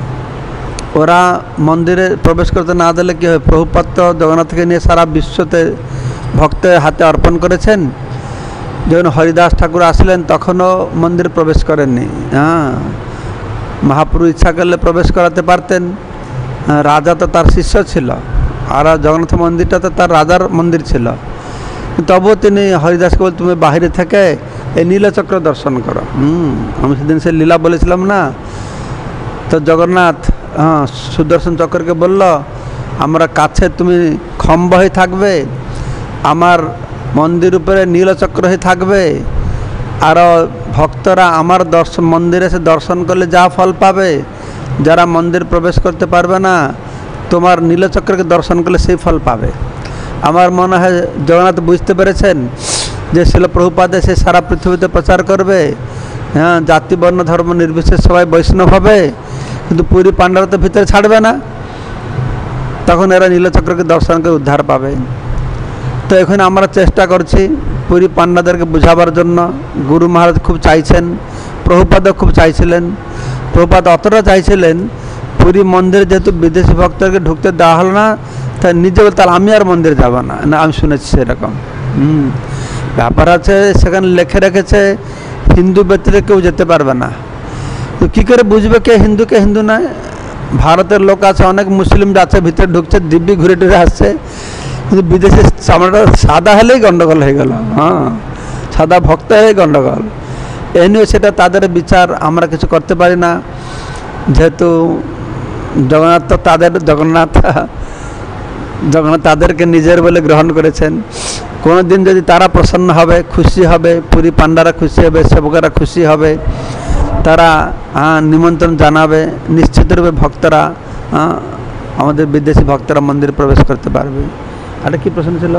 ওরা মন্দিরে প্রবেশ করতে না দিলে কী হয়, প্রভুপাদ তো জগন্নাথকে নিয়ে সারা বিশ্বতে ভক্তের হাতে অর্পণ করেছেন। যখন হরিদাস ঠাকুর আসলেন তখনও মন্দিরে প্রবেশ করেননি। হ্যাঁ মহাপ্রভু ইচ্ছা করলে প্রবেশ করাতে পারতেন, রাজা তো তার শিষ্য ছিল, আর জগন্নাথ মন্দিরটা তো তার রাজার মন্দির ছিল। তবুও তিনি হরিদাসকে বল তুমি বাহিরে থেকে এই নীলচক্র দর্শন করো। হুম আমি সেদিন সে লীলা বলেছিলাম না, তো জগন্নাথ হ্যাঁ সুদর্শন চক্রকে বলল আমরা কাছে তুমি খম্ব হয়ে থাকবে, আমার মন্দির উপরে নীলচক্র হয়ে থাকবে, আরও ভক্তরা আমার দর্শন মন্দিরে এসে দর্শন করলে যা ফল পাবে, যারা মন্দির প্রবেশ করতে পারবে না তোমার নীলচক্রকে দর্শন করলে সেই ফল পাবে। আমার মনে হয় জগন্নাথ বুঝতে পেরেছেন যে শিল প্রভুপাদ সে সারা পৃথিবীতে প্রচার করবে, হ্যাঁ জাতি বর্ণ ধর্ম নির্বিশেষে সবাই বৈষ্ণব হবে, কিন্তু পুরী পাণ্ডারা তো ভিতরে ছাড়বে না, তখন এরা নীলচক্রকে দর্শন করে উদ্ধার পাবে। তো এখন আমরা চেষ্টা করছি পুরী পাণ্ডাদেরকে বোঝাবার জন্য। গুরু মহারাজ খুব চাইছেন, প্রভুপাদও খুব চাইছিলেন। প্রভুপাদ অতটা চাইছিলেন পুরী মন্দিরে যেহেতু বিদেশি ভক্তদেরকে ঢুকতে দেওয়া হলো না, তাই নিজে বলতে আমি আর মন্দিরে যাব না, না আমি শুনেছি সেরকম। হুম ব্যাপার আছে, সেখানে লেখে রেখেছে হিন্দু ব্যতীত কেউ যেতে পারবে না। তো কী করে বুঝবে কে হিন্দু কে হিন্দু নয়? ভারতের লোক আছে, অনেক মুসলিম আছে ভিতরে ঢুকছে, দিব্যি ঘুরে টুরে আসছে, কিন্তু বিদেশে চামড়াটা সাদা হলেই গণ্ডগোল হয়ে গেল। হ্যাঁ সাদা ভক্ত হয়ে গণ্ডগোল। এই নিয়ে সেটা তাদের বিচার, আমরা কিছু করতে পারি না, যেহেতু জগন্নাথ তো তাদের জগন্নাথ জগন্নাথ তাদেরকে নিজের বলে গ্রহণ করেছেন। কোনো দিন যদি তারা প্রসন্ন হবে, খুশি হবে, পুরী পাণ্ডারা খুশি হবে, সেবকেরা খুশি হবে, তারা নিমন্ত্রণ জানাবে, নিশ্চিত রূপে ভক্তরা আমাদের বিদেশি ভক্তরা মন্দিরে প্রবেশ করতে পারবে। আর কি প্রশ্ন ছিল?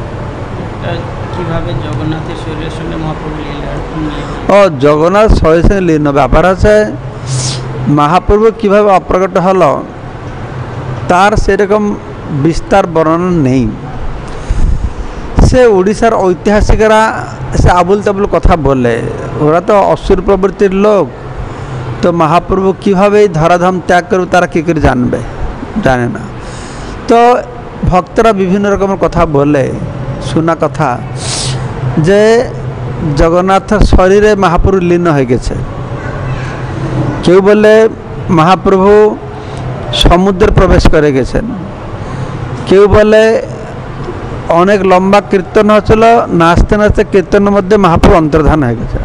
কিভাবে জগন্নাথের শরীরের সঙ্গে মহাপ্রভু লীলা? ও জগন্নাথ শরীরের সঙ্গে লীন ব্যাপার আছে। মহাপ্রভু কিভাবে অপ্রকট হলো তার সেরকম বিস্তার বর্ণনা নেই। সে উড়িষ্যার ঐতিহাসিকরা সে আবুল তাবুল কথা বলে, ওরা তো অসুর প্রবৃত্তির লোক, তো মহাপ্রভু কীভাবে এই ধরাধাম ত্যাগ করবে তারা কী করে জানবে, জানে না। তো ভক্তরা বিভিন্ন রকমের কথা বলে, শোনা কথা যে জগন্নাথের শরীরে মহাপ্রভু লীন হয়ে গেছে। কেউ বলে মহাপ্রভু সমুদ্রে প্রবেশ করে গেছেন, কেউ বলে অনেক লম্বা কীর্তন হচ্ছিল, নাচতে নাচতে কীর্তনের মধ্যে মহাপ্রভু অন্তর্ধান হয়ে গেছে।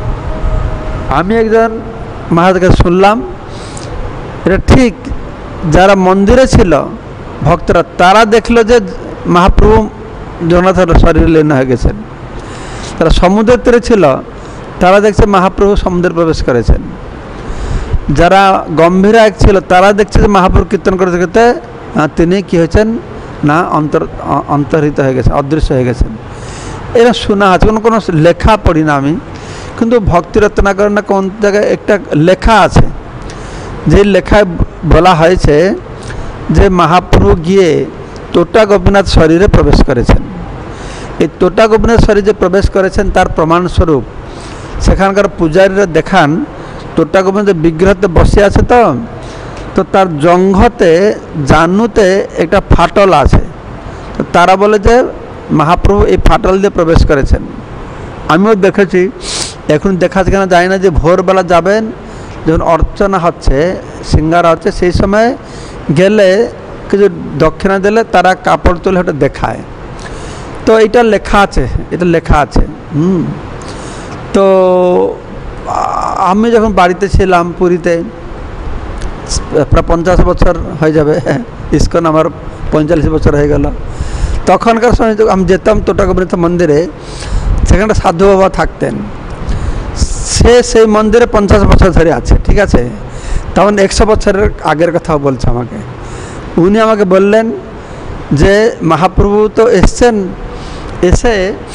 আমি একজন মহারাজকে শুনলাম এটা ঠিক, যারা মন্দিরে ছিল ভক্তরা তারা দেখলো যে মহাপ্রভু জগন্নাথের শরীরে লীন হয়ে গেছেন। তারা সমুদ্রের তীরে ছিল, তারা দেখছে মহাপ্রভু সমুদ্রে প্রবেশ করেছেন। যারা গম্ভীরা এক ছিল তারা দেখছে যে মহাপ্রভু কীর্তন করতে করতে তিনি কী হয়েছেন না অন্তর অন্তর্হিত হয়ে গেছেন, অদৃশ্য হয়ে গেছেন। এরা শোনা আছে, কোনো কোনো লেখা পড়ি না আমি, কিন্তু ভক্তি রত্নাকর না কোন জায়গায় একটা লেখা আছে, যে লেখায় বলা হয়েছে যে মহাপ্রভু গিয়ে তোটা গোপীনাথ শরীরে প্রবেশ করেছেন। এই তোটা গোপীনাথ শরীরে প্রবেশ করেছেন তার প্রমাণস্বরূপ সেখানকার পূজারীরা দেখান তোটা গোপীনাথ বিগ্রহতে বসে আছে, তো তো তার জঙ্ঘতে জানুতে একটা ফাটল আছে, তো তারা বলে যে মহাপ্রভু এই ফাটল দিয়ে প্রবেশ করেছেন। আমিও দেখেছি, এখন দেখা যাচ্ছে কেন জানি না, যে ভোরবেলা যাবেন যখন অর্চনা হচ্ছে, সিঙ্গারা হচ্ছে, সেই সময় গেলে কিছু দক্ষিণা দিলে তারা কাপড় তুলে ওটা দেখায়। তো এটা লেখা আছে, এটা লেখা আছে হুম তো আমি যখন বাড়িতে ছিলাম পুরীতে, প্রায় পঞ্চাশ বছর হয়ে যাবে, ইস্কন আমার পঁয়তাল্লিশ বছর হয়ে গেল, তখনকার সময় আমি যেতাম তোটা গোপীনাথ মন্দিরে, সেখানে সাধু বাবা থাকতেন, সে সেই মন্দিরে পঞ্চাশ বছর ধরে আছে, ঠিক আছে, তখন একশো বছরের আগের কথাও বলছে আমাকে। উনি আমাকে বললেন যে মহাপ্রভু তো এসছেন, এসে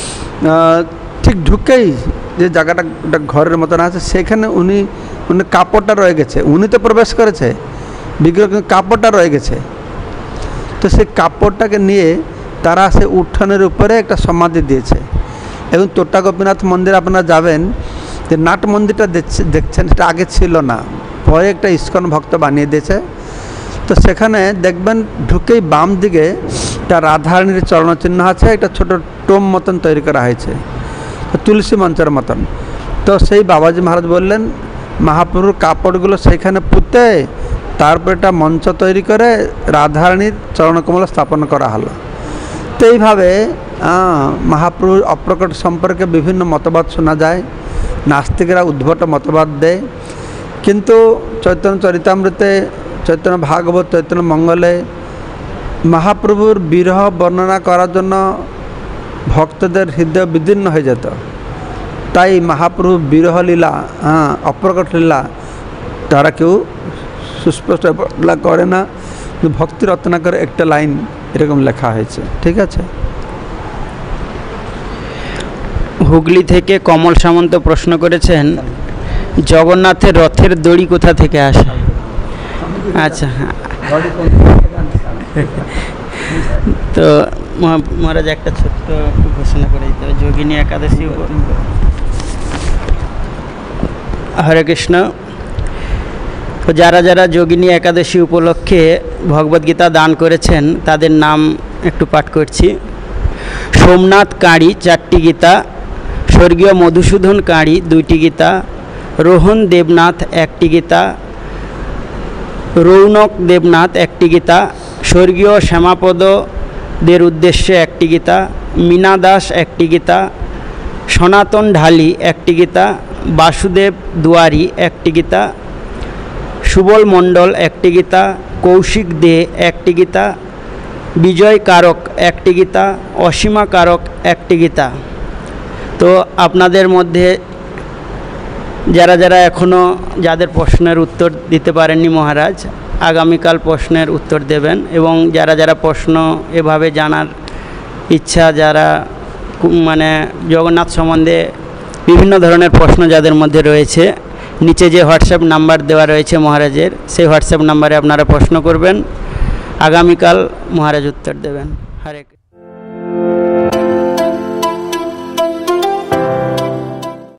ঠিক ঢুকেই যে জায়গাটা ঘরের মতন আছে সেখানে উনি উনি কাপড়টা রয়ে গেছে, উনি তো প্রবেশ করেছে বিগ্রহ, কিন্তু কাপড়টা রয়ে গেছে। তো সেই কাপড়টাকে নিয়ে তারা সে উঠানের উপরে একটা সমাধি দিয়েছে। এবং তোটা গোপীনাথ মন্দিরে আপনারা যাবেন, যে নাট মন্দিরটা দেখছেন সেটা আগে ছিল না, পরে একটা ইস্কন ভক্ত বানিয়ে দিয়েছে। তো সেখানে দেখবেন ঢুকেই বাম দিকে একটা রাধারানীর চরণচিহ্ন আছে, একটা ছোট টোম মতন তৈরি করা হয়েছে, তুলসী মঞ্চের মতন। তো সেই বাবাজি মহারাজ বললেন মহাপ্রভুর কাপড়গুলো সেইখানে পুঁতে তারপর একটা মঞ্চ তৈরি করে রাধারানীর চরণকমল স্থাপন করা হলো। তো এইভাবে মহাপ্রভুর অপ্রকট সম্পর্কে বিভিন্ন মতবাদ শোনা যায়, নাস্তিকরা উদ্ভট মতবাদ দেয়, কিন্তু চৈতন্য চরিতামৃতে, চৈতন্য ভাগবত, চৈতন্য মঙ্গলে মহাপ্রভুর বিরহ বর্ণনা করার জন্য ভক্তদের হৃদয় বিদীর্ণ হয়ে যেত। তাই মহাপ্রভু বিরহ লীলা, হ্যাঁ অপ্রকট লীলা তারা কেউ সুস্পষ্ট করে না, ভক্তি রত্নাকর একটা লাইন এরকম লেখা হয়েছে, ঠিক আছে। হুগলি থেকে কমল সামন্ত প্রশ্ন করেছেন, জগন্নাথের রথের দড়ি কোথা থেকে আসে? আচ্ছা, তো মহারাজ একটা ছোট্ট ঘোষণা করে দিতে হবে। যোগিনী একাদশী, হরে কৃষ্ণ। তো যারা যারা যোগিনী একাদশী উপলক্ষে ভগবদ্গীতা দান করেছেন তাদের নাম একটু পাঠ করছি। সোমনাথ কাঁড়ি চারটি গীতা, স্বর্গীয় মধুসূদন কাঁড়ি দুইটি গীতা, রোহন দেবনাথ একটি গীতা, রৌনক দেবনাথ একটি গীতা, স্বর্গীয় শ্যামাপদ দের উদ্দেশ্যে একটি গীতা, মীনা দাস একটি গীতা, সনাতন ঢালি একটি গীতা, বাসুদেব দুয়ারি একটি গীতা, সুবল মণ্ডল একটি গীতা, কৌশিক দে একটি গীতা, বিজয় কারক একটি গীতা, অসীমা কারক একটি গীতা। তো আপনাদের মধ্যে যারা যারা এখনও যাদের প্রশ্নের উত্তর দিতে পারেননি মহারাজ, আগামীকাল প্রশ্নের উত্তর দেবেন। এবং যারা যারা প্রশ্ন এভাবে জানার ইচ্ছা, যারা মানে জগন্নাথ সম্বন্ধে বিভিন্ন ধরনের প্রশ্ন যাদের মধ্যে রয়েছে, নিচে যে হোয়াটসঅ্যাপ নাম্বার দেওয়া রয়েছে মহারাজের, সেই হোয়াটসঅ্যাপ নাম্বারে আপনারা প্রশ্ন করবেন, আগামীকাল মহারাজ উত্তর দেবেন। হরে